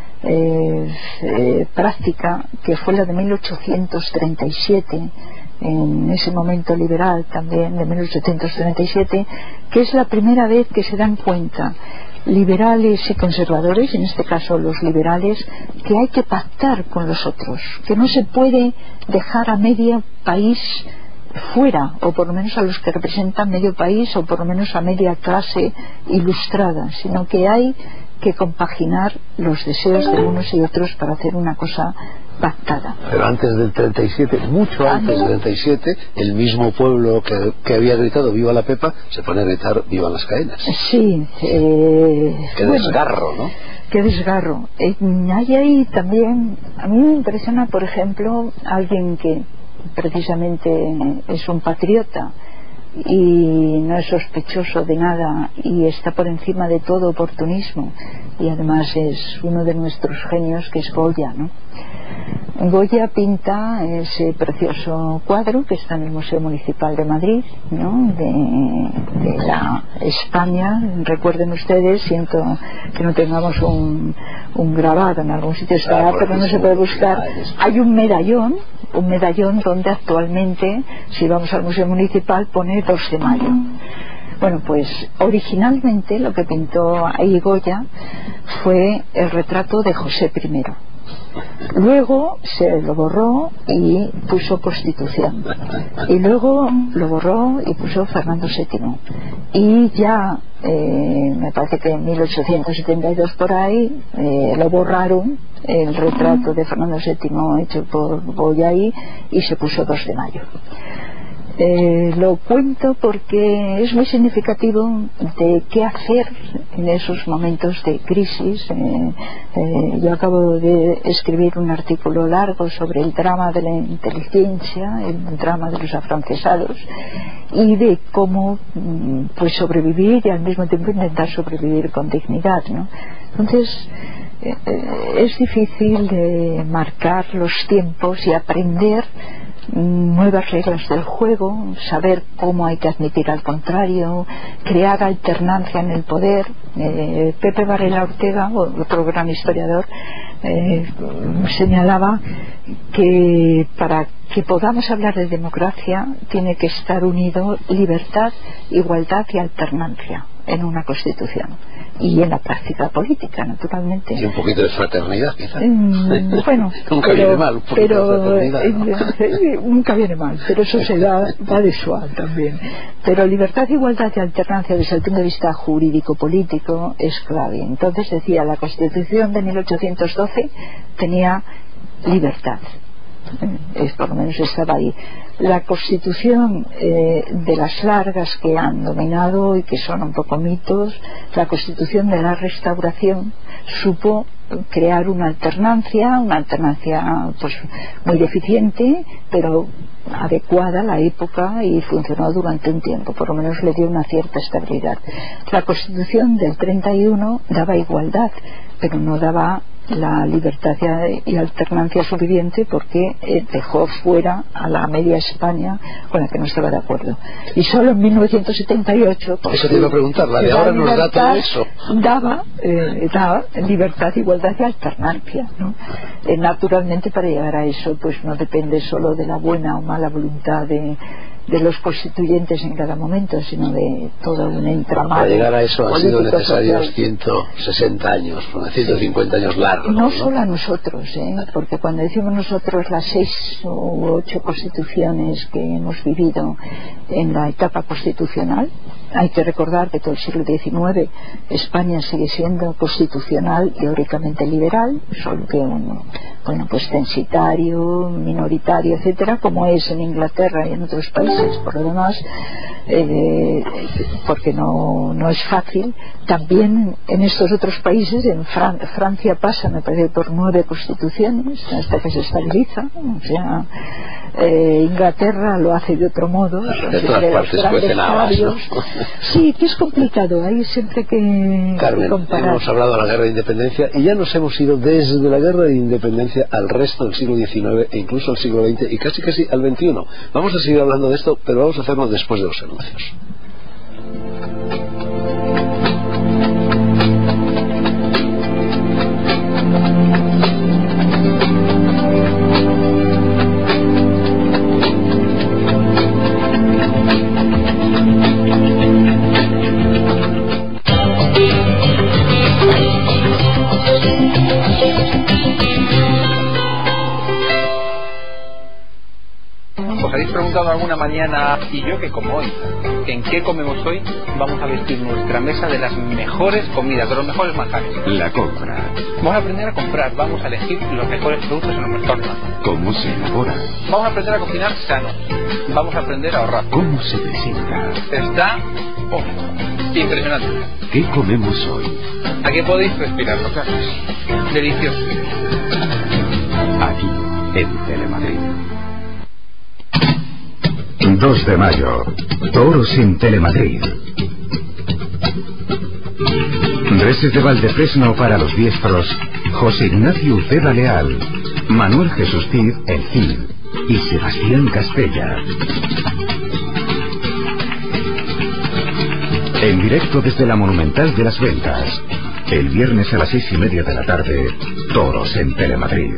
práctica, que fue la de 1837, en ese momento liberal también, de 1837, que es la primera vez que se dan cuenta liberales y conservadores, en este caso los liberales, que hay que pactar con los otros, que no se puede dejar a medio país fuera, o por lo menos a los que representan medio país, o por lo menos a media clase ilustrada, sino que hay que compaginar los deseos de unos y otros para hacer una cosa pactada. Pero antes del 37, mucho antes del 37, el mismo pueblo que había gritado viva la Pepa se pone a gritar viva las caenas. Sí, qué desgarro, ¿no? Qué desgarro. Hay ahí también, a mí me impresiona, por ejemplo, alguien que precisamente es un patriota y no es sospechoso de nada y está por encima de todo oportunismo, y además es uno de nuestros genios, que es Goya, ¿no? Goya pinta ese precioso cuadro que está en el Museo Municipal de Madrid, ¿no? de la España. Recuerden ustedes, siento que no tengamos un grabado en algún sitio, pero no se puede buscar. Hay un medallón donde actualmente, si vamos al Museo Municipal, pone 2 de mayo. Bueno, pues originalmente lo que pintó ahí Goya fue el retrato de José I. Luego se lo borró y puso Constitución, y luego lo borró y puso Fernando VII, y ya me parece que en 1872 por ahí lo borraron, el retrato de Fernando VII hecho por Goya ahí, y se puso 2 de mayo. Lo cuento porque es muy significativo de qué hacer en esos momentos de crisis. Yo acabo de escribir un artículo largo sobre el drama de la inteligencia, el drama de los afrancesados, y de cómo pues sobrevivir y al mismo tiempo intentar sobrevivir con dignidad, ¿no? Entonces es difícil de marcar los tiempos y aprender nuevas reglas del juego, saber cómo hay que admitir al contrario, crear alternancia en el poder. Pepe Varela Ortega, otro gran historiador, señalaba que para que podamos hablar de democracia tiene que estar unido libertad, igualdad y alternancia en una constitución y en la práctica política, naturalmente. Y un poquito de fraternidad, quizás. Bueno, nunca viene mal, un poquito de fraternidad, ¿no? Nunca viene mal, pero eso se da de suave también. Pero libertad, igualdad y alternancia desde el punto de vista jurídico-político es clave. Entonces decía, la Constitución de 1812 tenía libertad. Por lo menos estaba ahí. La Constitución de las largas que han dominado y que son un poco mitos, la Constitución de la Restauración supo crear una alternancia pues muy deficiente, pero adecuada a la época, y funcionó durante un tiempo, por lo menos le dio una cierta estabilidad. La Constitución del 31 daba igualdad, pero no daba la libertad y alternancia suficiente, porque dejó fuera a la media España con la que no estaba de acuerdo. Y solo en 1978 eso te iba a preguntar, la de ahora nos da todo eso, daba libertad, igualdad y alternancia, ¿no? Naturalmente, para llegar a eso pues no depende solo de la buena o mala voluntad de los constituyentes en cada momento, sino de todo un entramado. Para llegar a eso han sido necesarios 160 años, 150 años largos. No solo a nosotros, porque cuando decimos nosotros las 6 u 8 constituciones que hemos vivido en la etapa constitucional, hay que recordar que todo el siglo XIX España sigue siendo constitucional, teóricamente liberal, solo que pues censitario, minoritario, etcétera, como es en Inglaterra y en otros países. Por lo demás, porque no es fácil. También en estos otros países, en Francia pasa, me parece, por 9 constituciones hasta que se estabiliza. O sea, Inglaterra lo hace de otro modo. De todas partes cuecen habas, ¿no? Sí, que es complicado. Hay siempre que comparar. Hemos hablado de la guerra de independencia y ya nos hemos ido desde la guerra de independencia al resto del siglo XIX e incluso al siglo XX y casi al XXI. Vamos a seguir hablando de esto, pero vamos a hacerlo después de los anuncios. Alguna mañana, y yo que como hoy, ¿en qué comemos hoy? Vamos a vestir nuestra mesa de las mejores comidas, de los mejores manjares. La compra. Vamos a aprender a comprar, vamos a elegir los mejores productos en los mercados. ¿Cómo se elabora? Vamos a aprender a cocinar sano. Vamos a aprender a ahorrar. ¿Cómo se presenta? Está impresionante. ¿Qué comemos hoy? Aquí podéis respirar los gases. Delicioso. Aquí, en Telemadrid. 2 de mayo, toros en Telemadrid. Reses de Valdefresno para los diestros, José Ignacio Uceda Leal. Manuel Jesús Cid, el Cid, y Sebastián Castella. En directo desde la Monumental de las Ventas. El viernes a las 6:30 de la tarde, Toros en Telemadrid.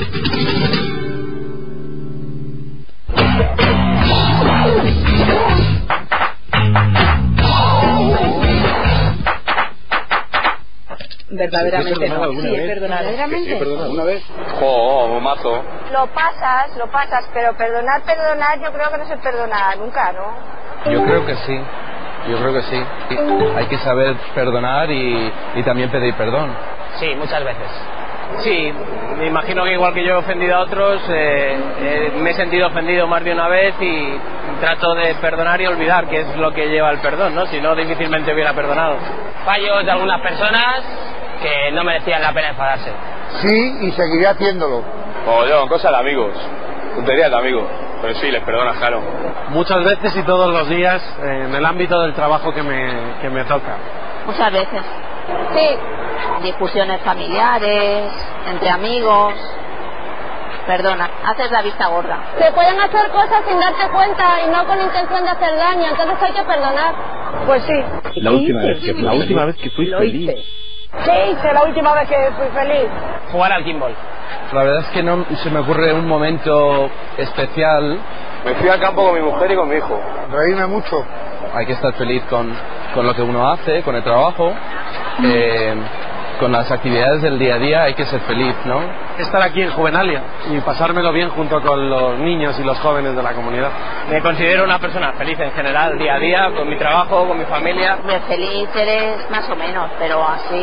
Verdaderamente no. Sí, verdaderamente. ¿Alguna vez? Mazo. Lo pasas, pero perdonar, yo creo que no se perdona nunca, ¿no? Yo creo que sí. Hay que saber perdonar y también pedir perdón. Sí, muchas veces. Sí, me imagino que igual que yo he ofendido a otros, me he sentido ofendido más de una vez y trato de perdonar y olvidar, que es lo que lleva el perdón, ¿no? Si no, difícilmente hubiera perdonado. Fallos de algunas personas que no merecían la pena enfadarse. Sí, y seguiré haciéndolo. Cosas de amigos, tonterías de amigos. Pero sí, les perdonas, claro. Muchas veces y todos los días en el ámbito del trabajo que me toca. Muchas veces. Sí, discusiones familiares, entre amigos. Perdona, haces la vista gorda. Se pueden hacer cosas sin darte cuenta y no con intención de hacer daño, entonces hay que perdonar. Pues sí. La última vez que fui feliz. ¿Qué hice la última vez que fui feliz? Jugar al kimball. La verdad es que no se me ocurre un momento especial. Me fui al campo con mi mujer y con mi hijo. Reírme mucho. Hay que estar feliz con lo que uno hace, con el trabajo, con las actividades del día a día. Hay que ser feliz, ¿no? Estar aquí en Juvenalia y pasármelo bien junto con los niños y los jóvenes de la comunidad. Me considero una persona feliz en general, día a día, con mi trabajo, con mi familia. Feliz eres más o menos, pero así...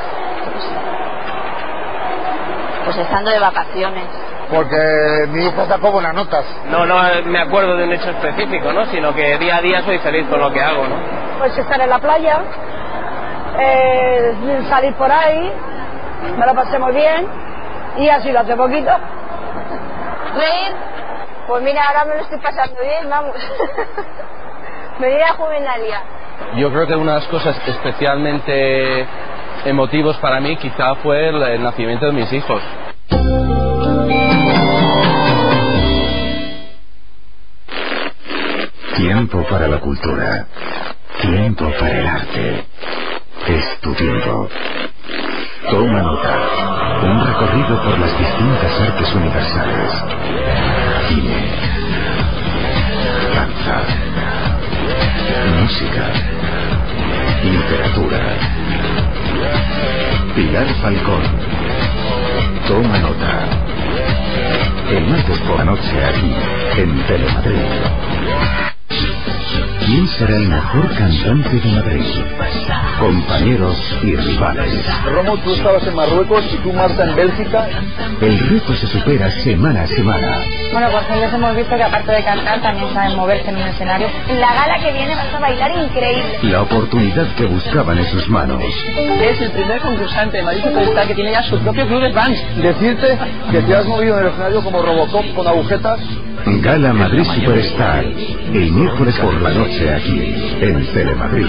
Pues estando de vacaciones. Porque mi hija sacó buenas notas. No me acuerdo de un hecho específico, ¿no? Sino que día a día soy feliz con lo que hago, ¿no? Pues estar en la playa, salir por ahí, me lo pasé muy bien, y así lo hace poquito. ¿Reír? Pues mira, ahora me lo estoy pasando bien, vamos. Venir a Juvenalia. Yo creo que una de las cosas especialmente emotivos para mí quizá fue el nacimiento de mis hijos. Tiempo para la cultura. Tiempo para el arte. Es tu tiempo. Toma nota. Un recorrido por las distintas artes universales. Cine. Danza. Música. Literatura. Pilar Falcón. Toma nota. El martes por la noche aquí, en Telemadrid. ¿Quién será el mejor cantante de Madrid? Compañeros y rivales. Romo, tú estabas en Marruecos y tú, Marta, en Bélgica. El reto se supera semana a semana. Bueno, pues ellos hemos visto que aparte de cantar también saben moverse en un escenario. En la gala que viene vas a bailar increíble. La oportunidad que buscaban en sus manos. Es el primer concursante de Madrid Superstar que tiene ya su propio club de fans. Decirte que te has movido en el escenario como Robocop con agujetas. Gala Madrid Superstar, el miércoles por la noche aquí, en Telemadrid.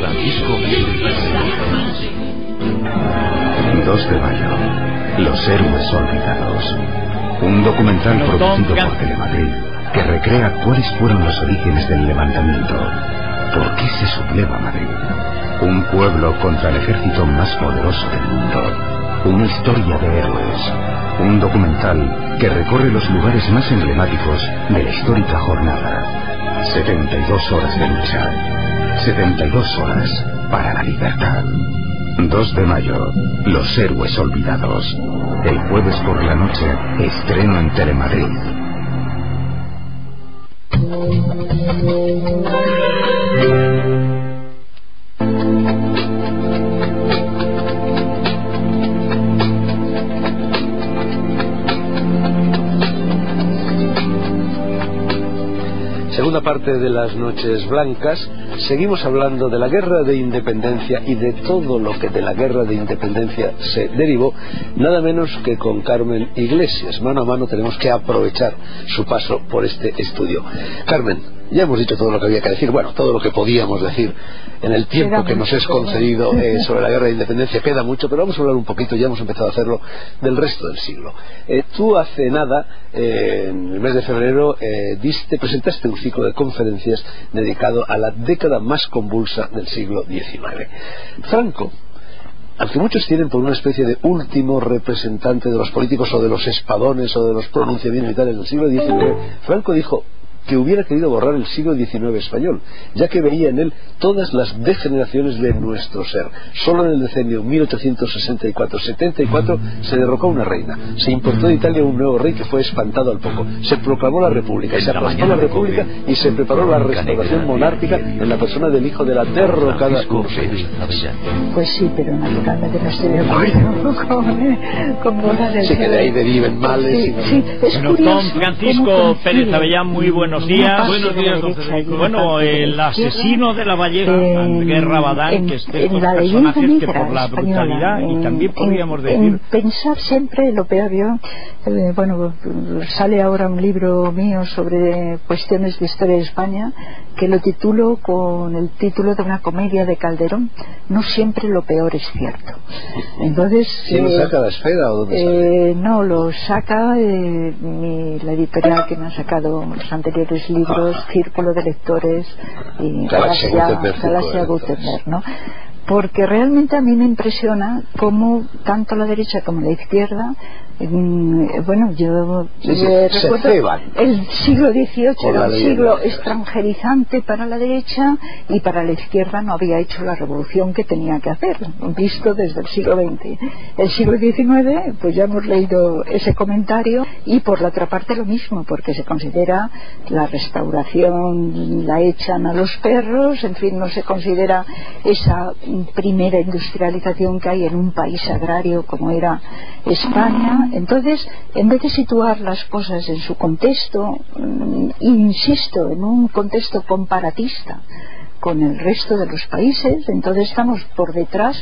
2 de mayo, Los Héroes Olvidados. Un documental producido por Telemadrid que recrea cuáles fueron los orígenes del levantamiento. ¿Por qué se subleva Madrid? Un pueblo contra el ejército más poderoso del mundo. Una historia de héroes. Un documental que recorre los lugares más emblemáticos de la histórica jornada. 72 horas de lucha. 72 horas para la libertad. 2 de mayo, Los Héroes Olvidados. El jueves por la noche, estreno en Telemadrid. Segunda parte de las Noches Blancas. Seguimos hablando de la Guerra de Independencia y de todo lo que de la Guerra de Independencia se derivó, nada menos que con Carmen Iglesias. Mano a mano tenemos que aprovechar su paso por este estudio. Carmen, Ya hemos dicho todo lo que había que decir, bueno, todo lo que podíamos decir en el tiempo que nos es concedido sobre la guerra de independencia. Queda mucho, pero vamos a hablar un poquito, ya hemos empezado a hacerlo, del resto del siglo. Tú hace nada, en el mes de febrero, presentaste un ciclo de conferencias dedicado a la década más convulsa del siglo XIX. Franco, aunque muchos tienen por una especie de último representante de los políticos o de los espadones o de los pronunciamientos militares del siglo XIX, Franco dijo que hubiera querido borrar el siglo XIX español, ya que veía en él todas las degeneraciones de nuestro ser. Solo en el decenio 1864-74 se derrocó una reina, se importó de Italia un nuevo rey que fue espantado al poco, se proclamó la república y se aplastó la república y se preparó la restauración monárquica en la persona del hijo de la derrocada Urgell. Pues sí, pero naturalmente no estoy de acuerdo con Morales. Sí, que de ahí deriven males. Sí, es bueno, curioso, don Francisco Pérez Avellán, muy buenos días. Buenos días, don Federico. Bueno, el asesino de la Vallega, Guerra Badán, que estos personajes que por la brutalidad y también podríamos decir... pensar siempre lo peor. Yo, bueno, sale ahora un libro mío sobre cuestiones de historia de España que lo titulo con el título de una comedia de Calderón. No siempre lo peor es cierto. Entonces, ¿quién lo saca, la Esfera o dónde sale? No, lo saca la editorial que me ha sacado los anteriores libros, Círculo de Lectores y Galaxia Gutenberg, ¿no? Porque realmente a mí me impresiona cómo tanto la derecha como la izquierda, bueno, yo recuerdo el siglo XVIII era un siglo extranjerizante para la derecha y para la izquierda no había hecho la revolución que tenía que hacer, visto desde el siglo XX. El siglo XIX, pues ya hemos leído ese comentario, y por la otra parte lo mismo, porque se considera la restauración la echan a los perros, en fin, no se considera esa primera industrialización que hay en un país agrario como era España. Entonces, en vez de situar las cosas en su contexto, insisto, en un contexto comparatista con el resto de los países, entonces estamos por detrás,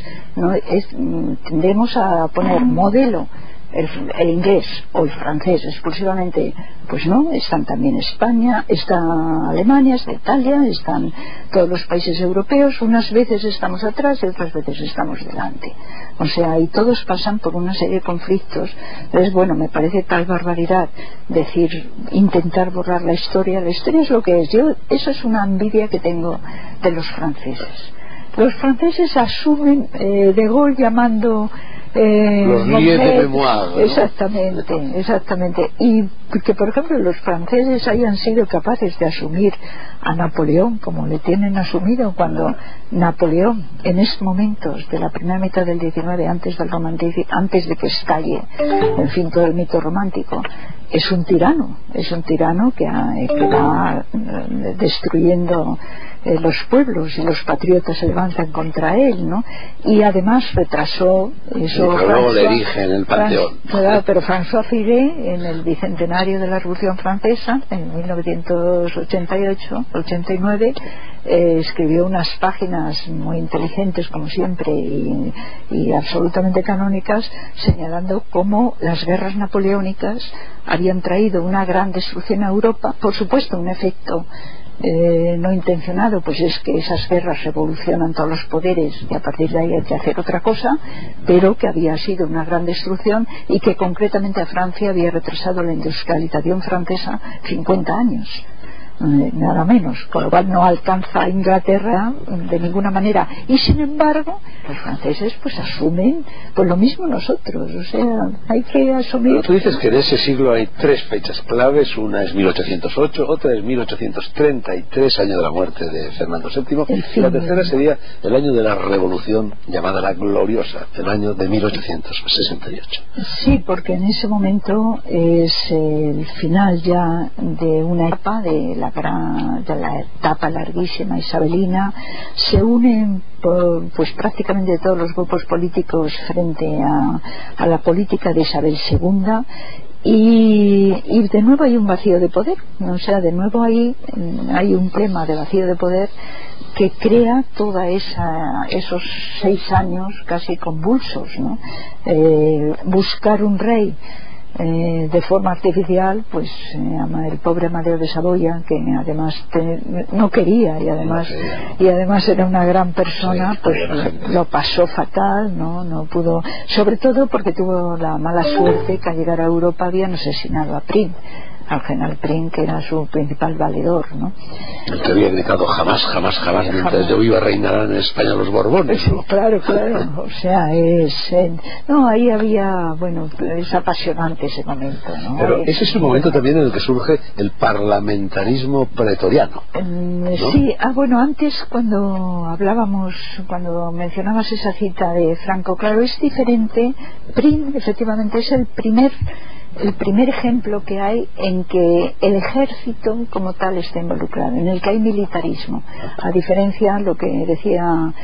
tendemos a poner modelo el inglés o el francés exclusivamente, pues no, están también España, está Alemania, está Italia, están todos los países europeos, unas veces estamos atrás y otras veces estamos delante, o sea, y todos pasan por una serie de conflictos. Entonces, bueno, me parece tal barbaridad intentar borrar la historia es lo que es. Eso es una envidia que tengo de los franceses. Los franceses asumen De Gaulle llamando los liés de memoire, ¿no? Exactamente, y que por ejemplo los franceses hayan sido capaces de asumir a Napoleón como le tienen asumido, cuando Napoleón en estos momentos de la primera mitad del XIX, antes de que estalle, en fin, todo el mito romántico, es un tirano que va destruyendo los pueblos, y los patriotas se levantan contra él, ¿no? Y además retrasó eso. Pero luego le erige en el Panteón. Pero François Firé, en el bicentenario de la Revolución Francesa, en 1988-89, escribió unas páginas muy inteligentes, como siempre, y absolutamente canónicas, señalando cómo las guerras napoleónicas habían traído una gran destrucción a Europa. Por supuesto, un efecto no intencionado, pues es que esas guerras revolucionan todos los poderes y a partir de ahí hay que hacer otra cosa, pero que había sido una gran destrucción y que concretamente a Francia había retrasado la industrialización francesa 50 años. Nada menos, con lo cual no alcanza a Inglaterra de ninguna manera, y sin embargo los franceses pues asumen pues lo mismo nosotros, o sea, hay que asumir. Pero tú dices que en ese siglo hay tres fechas claves, una es 1808, otra es 1833, año de la muerte de Fernando VII, y la tercera sería el año de la revolución llamada la Gloriosa, el año de 1868. Sí, porque en ese momento es el final ya de una etapa de la etapa larguísima isabelina. Se unen pues prácticamente todos los grupos políticos frente a la política de Isabel II, y de nuevo hay un vacío de poder, o sea, de nuevo hay un tema de vacío de poder que crea toda esos 6 años casi convulsos, ¿no? Buscar un rey de forma artificial, pues el pobre Amadeo de Saboya, que además no quería y además era una gran persona, pues lo pasó fatal, no pudo, sobre todo porque tuvo la mala suerte que al llegar a Europa habían asesinado a Prim, al general Prim, que era su principal valedor, ¿no? El que había gritado jamás, jamás, jamás, mientras yo viva reinarán en España los Borbones, ¿no? Claro, o sea, ahí había, es apasionante ese momento, ¿no? Pero ese es el momento también en el que surge el parlamentarismo pretoriano, ¿no? Sí, antes cuando mencionabas esa cita de Franco, claro, es diferente. Prim efectivamente es el primer ejemplo que hay en que el ejército como tal está involucrado, en el que hay militarismo, a diferencia de lo que decía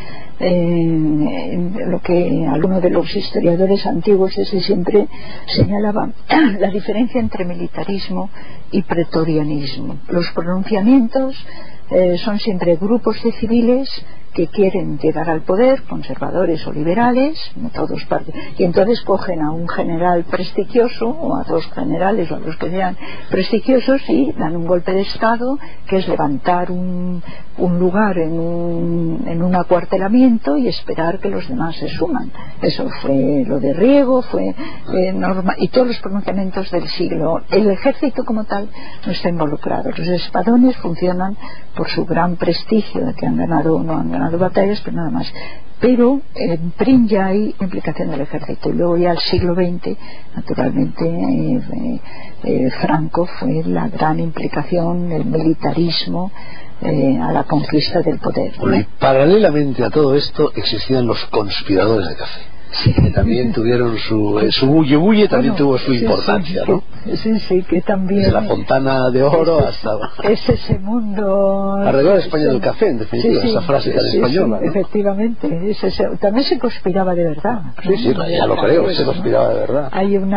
lo que algunos de los historiadores antiguos siempre señalaban la diferencia entre militarismo y pretorianismo. Los pronunciamientos son siempre grupos de civiles que quieren llegar al poder, conservadores o liberales, todos y entonces cogen a un general prestigioso o a dos generales o a los que sean prestigiosos y dan un golpe de estado, que es levantar un lugar en un acuartelamiento y esperar que los demás se suman. Eso fue lo de Riego, fue normal, y todos los pronunciamientos del siglo. El ejército como tal no está involucrado. Los espadones funcionan por su gran prestigio, de que han ganado o no han ganado batallas, pero nada más. Pero en Prim ya hay implicación del ejército, y luego ya al siglo XX naturalmente Franco fue la gran implicación del militarismo a la conquista del poder, ¿no? Y paralelamente a todo esto existían los conspiradores de café, que también tuvieron su bulle también tuvo su importancia, ¿no? Sí, que también desde la Fontana de Oro hasta es ese mundo arreglar España del café, en definitiva, esa frase tan española, ¿no? Efectivamente, también se conspiraba de verdad, ¿no? Ya lo creo, se conspiraba de verdad.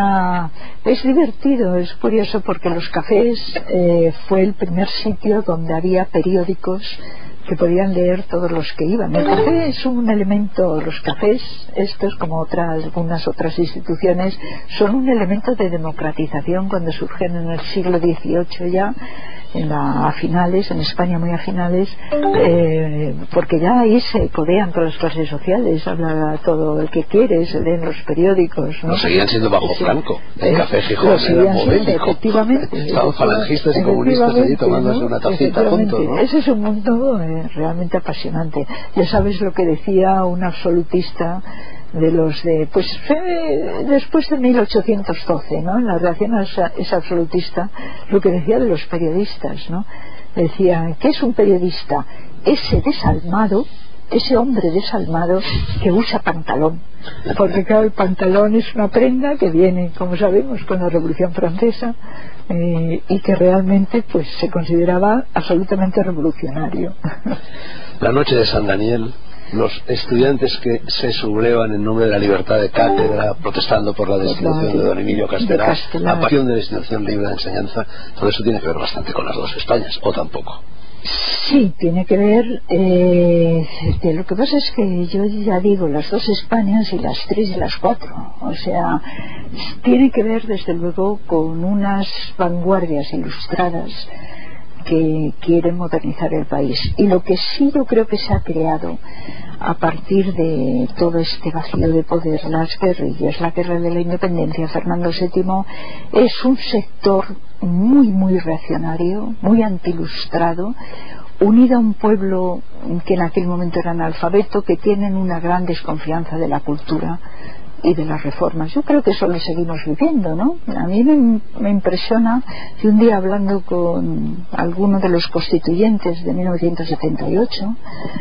Es divertido, es curioso, porque los cafés fue el primer sitio donde había periódicos que podían leer todos los que iban. El café es un elemento, los cafés estos, como algunas otras instituciones, son un elemento de democratización cuando surgen en el siglo XVIII ya, a finales, en España muy a finales, porque ya ahí se codean todas las clases sociales, habla todo el que quiere, se leen los periódicos, ¿no? No seguían siendo bajo Franco, el café Gijón era modélico, efectivamente, estaban falangistas y comunistas allí tomándose una tacita juntos, ¿no? Ese es un mundo realmente apasionante. Ya sabes lo que decía un absolutista después de 1812, ¿no? En la relación a esa absolutista, lo que decía de los periodistas, ¿no? Decía, ¿qué es un periodista? Ese hombre desalmado que usa pantalón, porque claro, el pantalón es una prenda que viene, como sabemos, con la Revolución Francesa, y que realmente pues se consideraba absolutamente revolucionario. La noche de San Daniel, los estudiantes que se sublevan en nombre de la libertad de cátedra, protestando por la destitución de don Emilio Castelar, a pasión de la institución libre de enseñanza, todo eso tiene que ver bastante con las dos Españas, ¿o tampoco? Sí, tiene que ver. Lo que pasa es que yo ya digo las dos Españas y las tres y las cuatro. O sea, tiene que ver desde luego con unas vanguardias ilustradas que quieren modernizar el país. Y lo que sí yo creo que se ha creado a partir de todo este vacío de poder, las guerrillas, la guerra de la independencia, Fernando VII, es un sector muy reaccionario, muy antilustrado, unido a un pueblo que en aquel momento era analfabeto, que tienen una gran desconfianza de la cultura y de las reformas. Yo creo que eso lo seguimos viviendo, ¿no? A mí me impresiona que un día, hablando con alguno de los constituyentes de 1978,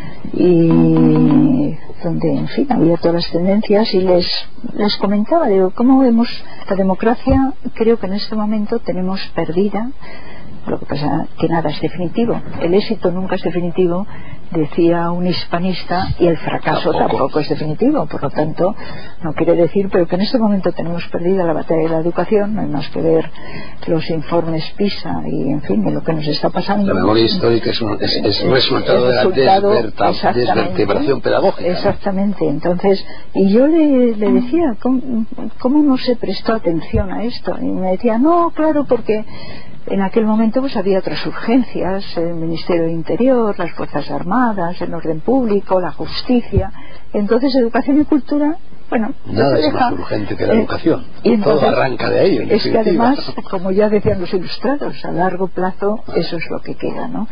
y donde en fin había todas las tendencias, y les comentaba, digo, ¿cómo vemos la democracia? Creo que en este momento tenemos perdida. Lo que pasa es que nada es definitivo, el éxito nunca es definitivo, decía un hispanista, y el fracaso tampoco es definitivo. Por lo tanto, no quiere decir, pero que en este momento tenemos perdida la batalla de la educación. No hay más que ver los informes PISA y, en fin, de lo que nos está pasando. La memoria histórica es resultado de la desvertebración pedagógica. Exactamente. Entonces, y yo le decía, ¿cómo no se prestó atención a esto? Y me decía, no, claro, porque en aquel momento pues había otras urgencias, el Ministerio de Interior, las Fuerzas Armadas, el orden público, la justicia. Entonces, educación y cultura, bueno, nada es más urgente que la educación. Y entonces, todo arranca de ahí, en es definitiva. Que además, como ya decían los ilustrados, a largo plazo eso es lo que queda, ¿no?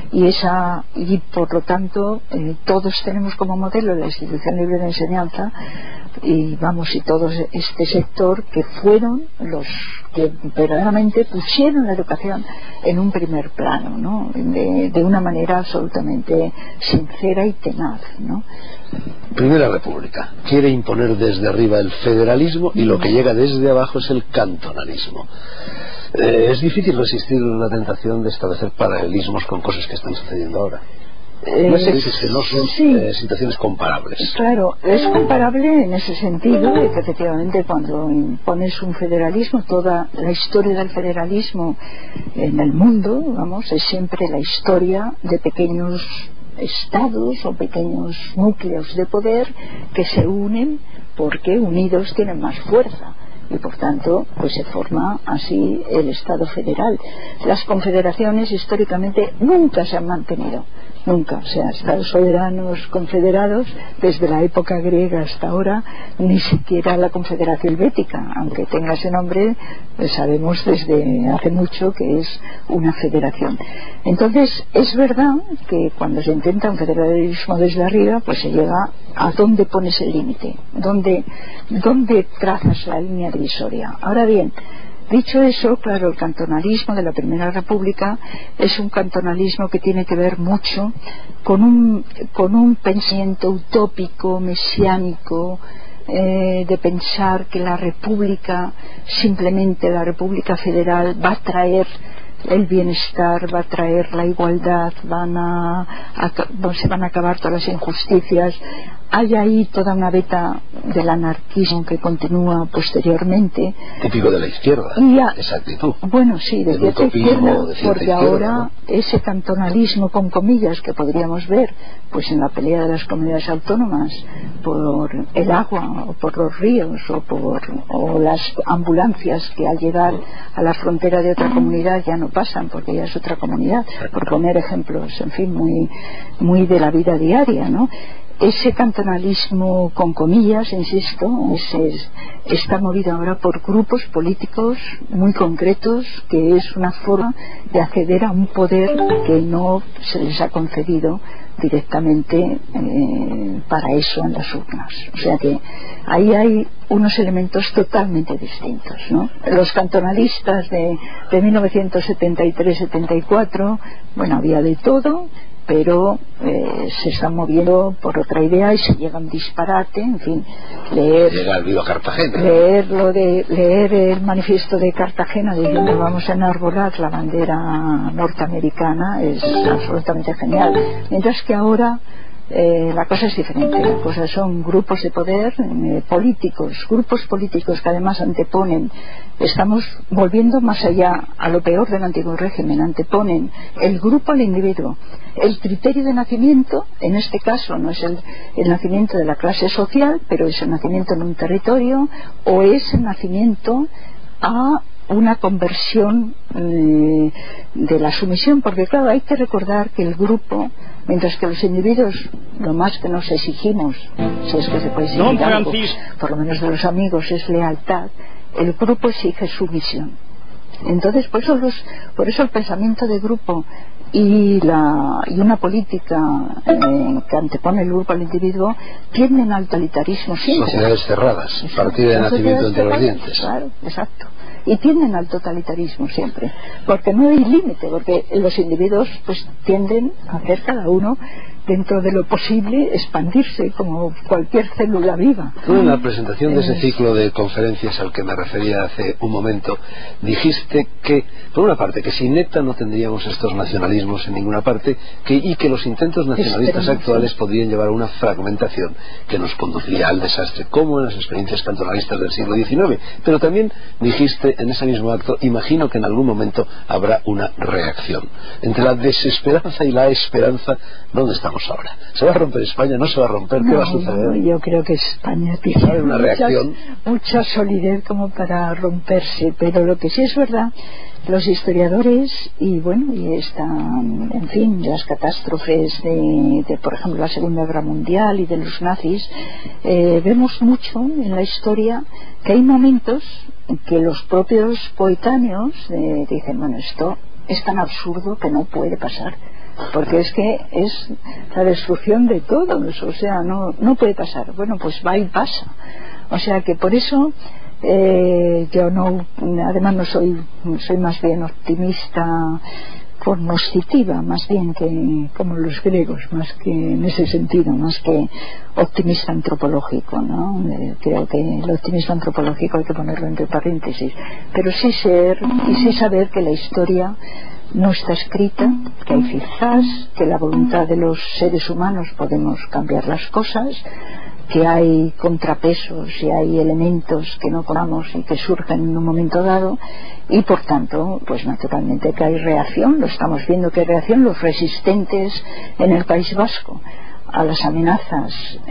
Y por lo tanto todos tenemos como modelo la Institución Libre de Enseñanza, y todo este sector, que fueron los que verdaderamente pusieron la educación en un primer plano, ¿no? De una manera absolutamente sincera y tenaz, ¿no? Primera República quiere imponer desde arriba el federalismo, y lo que llega desde abajo es el cantonalismo. Es difícil resistir la tentación de establecer paralelismos con cosas que están sucediendo ahora. No sé si no son situaciones comparables. Claro, es comparable en ese sentido, de que efectivamente cuando impones un federalismo, toda la historia del federalismo en el mundo, vamos, es siempre la historia de pequeños estados o pequeños núcleos de poder que se unen porque unidos tienen más fuerza, y por tanto pues se forma así el Estado federal. Las confederaciones históricamente nunca se han mantenido, nunca, o sea, estados soberanos confederados desde la época griega hasta ahora, ni siquiera la Confederación Helvética, aunque tenga ese nombre, pues sabemos desde hace mucho que es una federación. Entonces es verdad que cuando se intenta un federalismo desde arriba, pues se llega a dónde pones el límite, dónde trazas la línea divisoria. Ahora bien, dicho eso, claro, el cantonalismo de la Primera República es un cantonalismo que tiene que ver mucho con un pensamiento utópico, mesiánico, de pensar que la República, simplemente la República Federal, va a traer el bienestar, va a traer la igualdad, se van a acabar todas las injusticias. Hay ahí toda una beta del anarquismo que continúa posteriormente, típico de la izquierda, esa actitud. Bueno, sí, de cierta izquierda, porque ahora, ¿no?, ese cantonalismo con comillas que podríamos ver pues en la pelea de las comunidades autónomas por el agua o por los ríos o las ambulancias que al llegar a la frontera de otra comunidad ya no pasan porque ya es otra comunidad, por poner ejemplos, en fin, muy de la vida diaria, ¿no? Ese cantonalismo con comillas, insisto, está movido ahora por grupos políticos muy concretos, que es una forma de acceder a un poder que no se les ha concedido directamente para eso en las urnas. O sea que ahí hay unos elementos totalmente distintos, ¿no? Los cantonalistas de 1973-74, bueno, había de todo, pero se están moviendo por otra idea y se llega a un disparate, en fin, leer el manifiesto de Cartagena diciendo vamos a enarbolar la bandera norteamericana es absolutamente genial, mientras que ahora la cosa es diferente. La cosa son grupos de poder grupos políticos que además anteponen, estamos volviendo más allá a lo peor del antiguo régimen, anteponen el grupo al individuo. El criterio de nacimiento, en este caso no es el nacimiento de la clase social, pero es el nacimiento en un territorio, o es el nacimiento a una conversión de la sumisión, porque claro, hay que recordar que el grupo, mientras que los individuos lo más que nos exigimos, si es que se puede exigir algo, por lo menos de los amigos, es lealtad, el grupo exige sumisión. Entonces por eso el pensamiento de grupo y una política que antepone el grupo al individuo tienden al totalitarismo siempre. Sociedades cerradas, partida de nacimiento entre los dientes. Claro, exacto. Y tienden al totalitarismo siempre, porque no hay límite, porque los individuos pues tienden a hacer cada uno dentro de lo posible, expandirse como cualquier célula viva. Tú en la presentación de ese ciclo de conferencias al que me refería hace un momento, dijiste que, por una parte, que sin ETA no tendríamos estos nacionalismos en ninguna parte, y que los intentos nacionalistas actuales podrían llevar a una fragmentación que nos conduciría al desastre, como en las experiencias cantonalistas del siglo XIX. Pero también dijiste en ese mismo acto, imagino que en algún momento habrá una reacción. Entre la desesperanza y la esperanza, ¿dónde estamos ahora? ¿Se va a romper España? ¿No se va a romper? ¿Qué va a suceder? No, yo creo que España tiene una reacción, mucha solidez como para romperse, pero lo que sí es verdad, los historiadores y están, en fin, las catástrofes de por ejemplo la Segunda Guerra Mundial y de los nazis, vemos mucho en la historia que hay momentos en que los propios coetáneos dicen, bueno, esto es tan absurdo que no puede pasar, porque es que es la destrucción de todos, o sea, no puede pasar. Bueno, pues va y pasa. O sea que por eso yo además no soy más bien optimista cognoscitiva, más bien que como los griegos, más que en ese sentido, más que optimista antropológico, ¿no? Creo que el optimismo antropológico hay que ponerlo entre paréntesis, pero sí saber que la historia no está escrita, que hay zigzags, que la voluntad de los seres humanos podemos cambiar las cosas, que hay contrapesos y hay elementos que no conocemos y que surgen en un momento dado, y por tanto pues naturalmente que hay reacción. Lo estamos viendo que hay reacción. Los resistentes en el País Vasco a las amenazas,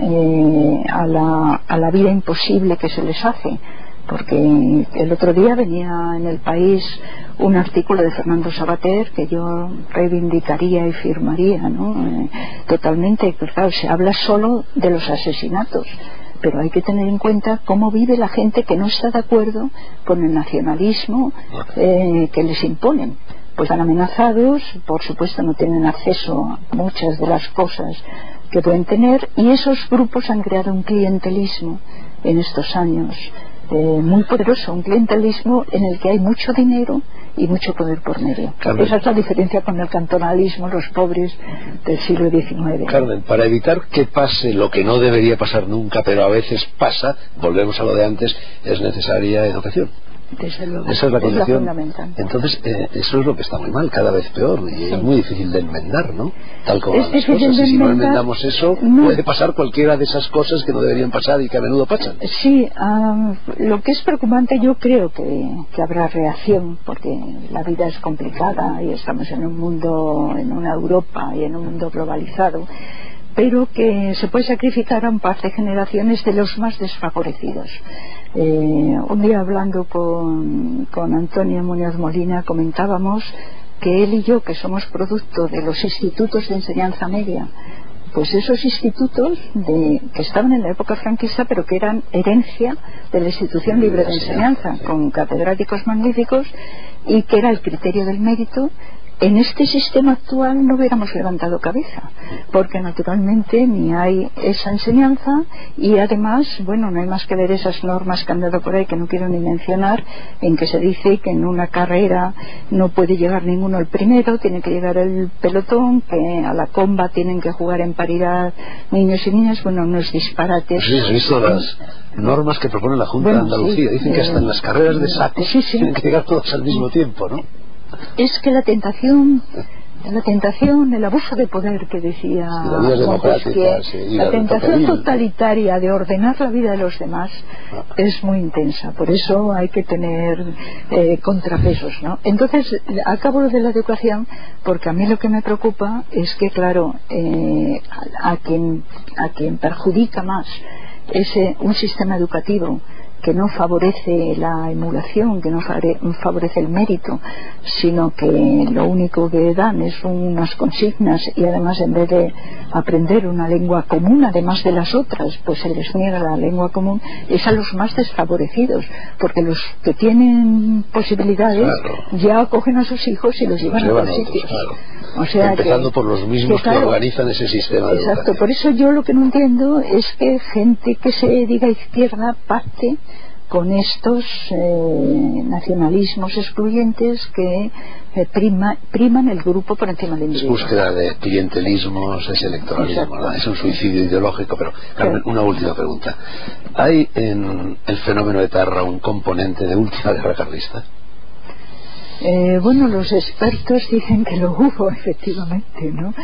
a la vida imposible que se les hace, porque el otro día venía en El País un artículo de Fernando Savater que yo reivindicaría y firmaría, ¿no? Totalmente. Claro, se habla solo de los asesinatos, pero hay que tener en cuenta cómo vive la gente que no está de acuerdo con el nacionalismo que les imponen. Pues están amenazados, por supuesto no tienen acceso a muchas de las cosas que pueden tener, y esos grupos han creado un clientelismo en estos años muy poderoso, un clientelismo en el que hay mucho dinero y mucho poder por medio. Carmen, esa es la diferencia con el cantonalismo, los pobres del siglo XIX. Carmen, para evitar que pase lo que no debería pasar nunca, pero a veces pasa, volvemos a lo de antes, es necesaria educación. Desde luego, esa es la condición. Fundamental. Entonces, eso es lo que está muy mal, cada vez peor, y es muy difícil de enmendar, ¿no? Tal como es las cosas, y si no enmendamos eso, puede pasar cualquiera de esas cosas que no deberían pasar y que a menudo pasan. Sí, lo que es preocupante, yo creo que habrá reacción, porque la vida es complicada y estamos en un mundo, en una Europa y en un mundo globalizado, pero que se puede sacrificar a un par de generaciones de los más desfavorecidos. Un día hablando con Antonio Muñoz Molina comentábamos que él y yo, que somos producto de los institutos de enseñanza media, pues esos institutos que estaban en la época franquista pero que eran herencia de la institución libre de enseñanza, con catedráticos magníficos, y que era el criterio del mérito, en este sistema actual no hubiéramos levantado cabeza, porque naturalmente ni hay esa enseñanza, y además, bueno, no hay más que ver esas normas que han dado por ahí, que no quiero ni mencionar, en que se dice que en una carrera no puede llegar ninguno el primero, tiene que llegar el pelotón, que a la comba tienen que jugar en paridad niños y niñas. Bueno, no es disparate. Sí, has visto las normas que propone la Junta de Andalucía. Dicen que hasta en las carreras de saco tienen que llegar todos al mismo tiempo, ¿no? Es que la tentación, el abuso de poder que decía Montesquieu, la tentación totalitaria de ordenar la vida de los demás es muy intensa. Por eso hay que tener contrapesos, ¿no? Entonces, acabo lo de la educación, porque a mí lo que me preocupa es que, claro, a quien perjudica más un sistema educativo que no favorece la emulación, que no favorece el mérito, sino que lo único que dan es unas consignas, y además en vez de aprender una lengua común, además de las otras, pues se les niega la lengua común, es a los más desfavorecidos, porque los que tienen posibilidades ya acogen a sus hijos y los llevan a otros sitios. O sea, empezando por los mismos que organizan ese sistema de educación. Exacto, por eso yo lo que no entiendo es que gente que se diga izquierda pacte con estos nacionalismos excluyentes que priman el grupo por encima del individuo. Es búsqueda de clientelismos, es electoralismo, ¿verdad? Es un suicidio ideológico. Pero Carmen, una última pregunta: ¿hay en el fenómeno etarra un componente de última guerra carlista? Bueno, los expertos dicen que lo hubo, efectivamente, ¿no?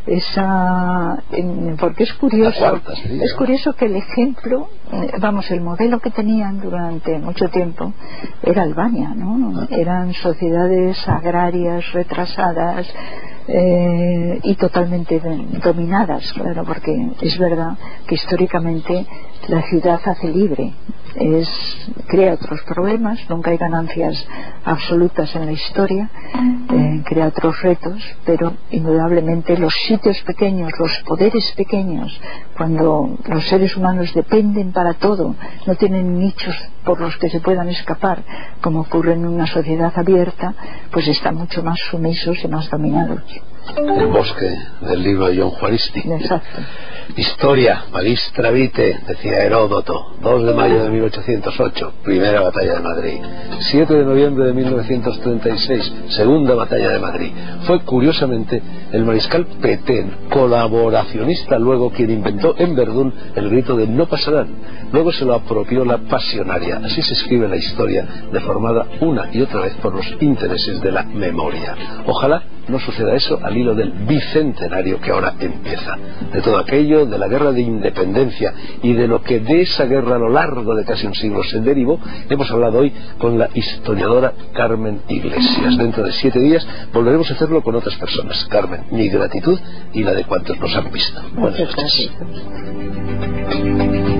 Porque es curioso que el ejemplo, el modelo que tenían durante mucho tiempo era Albania, ¿no? Eran sociedades agrarias retrasadas y totalmente dominadas, claro, porque es verdad que históricamente la ciudad hace libre, crea otros problemas, nunca hay ganancias absolutas en la historia, crea otros retos, pero indudablemente los sitios pequeños, los poderes pequeños, cuando los seres humanos dependen para todo, no tienen nichos por los que se puedan escapar, como ocurre en una sociedad abierta, pues están mucho más sumisos y más dominados. El bosque del libro de John Juaristi. Exacto. Historia, magistra vitae, decía Heródoto. 2 de mayo de 1808, primera batalla de Madrid. 7 de noviembre de 1936, segunda batalla de Madrid. Fue curiosamente el mariscal Petén, colaboracionista luego, quien inventó en Verdún el grito de no pasarán. Luego se lo apropió la pasionaria. Así se escribe la historia, deformada una y otra vez por los intereses de la memoria. Ojalá no suceda eso al hilo del bicentenario que ahora empieza. De todo aquello, de la guerra de independencia y de lo que de esa guerra a lo largo de casi un siglo se derivó, hemos hablado hoy con la historiadora Carmen Iglesias. Dentro de 7 días volveremos a hacerlo con otras personas. Carmen, mi gratitud y la de cuantos nos han visto. Buenas noches.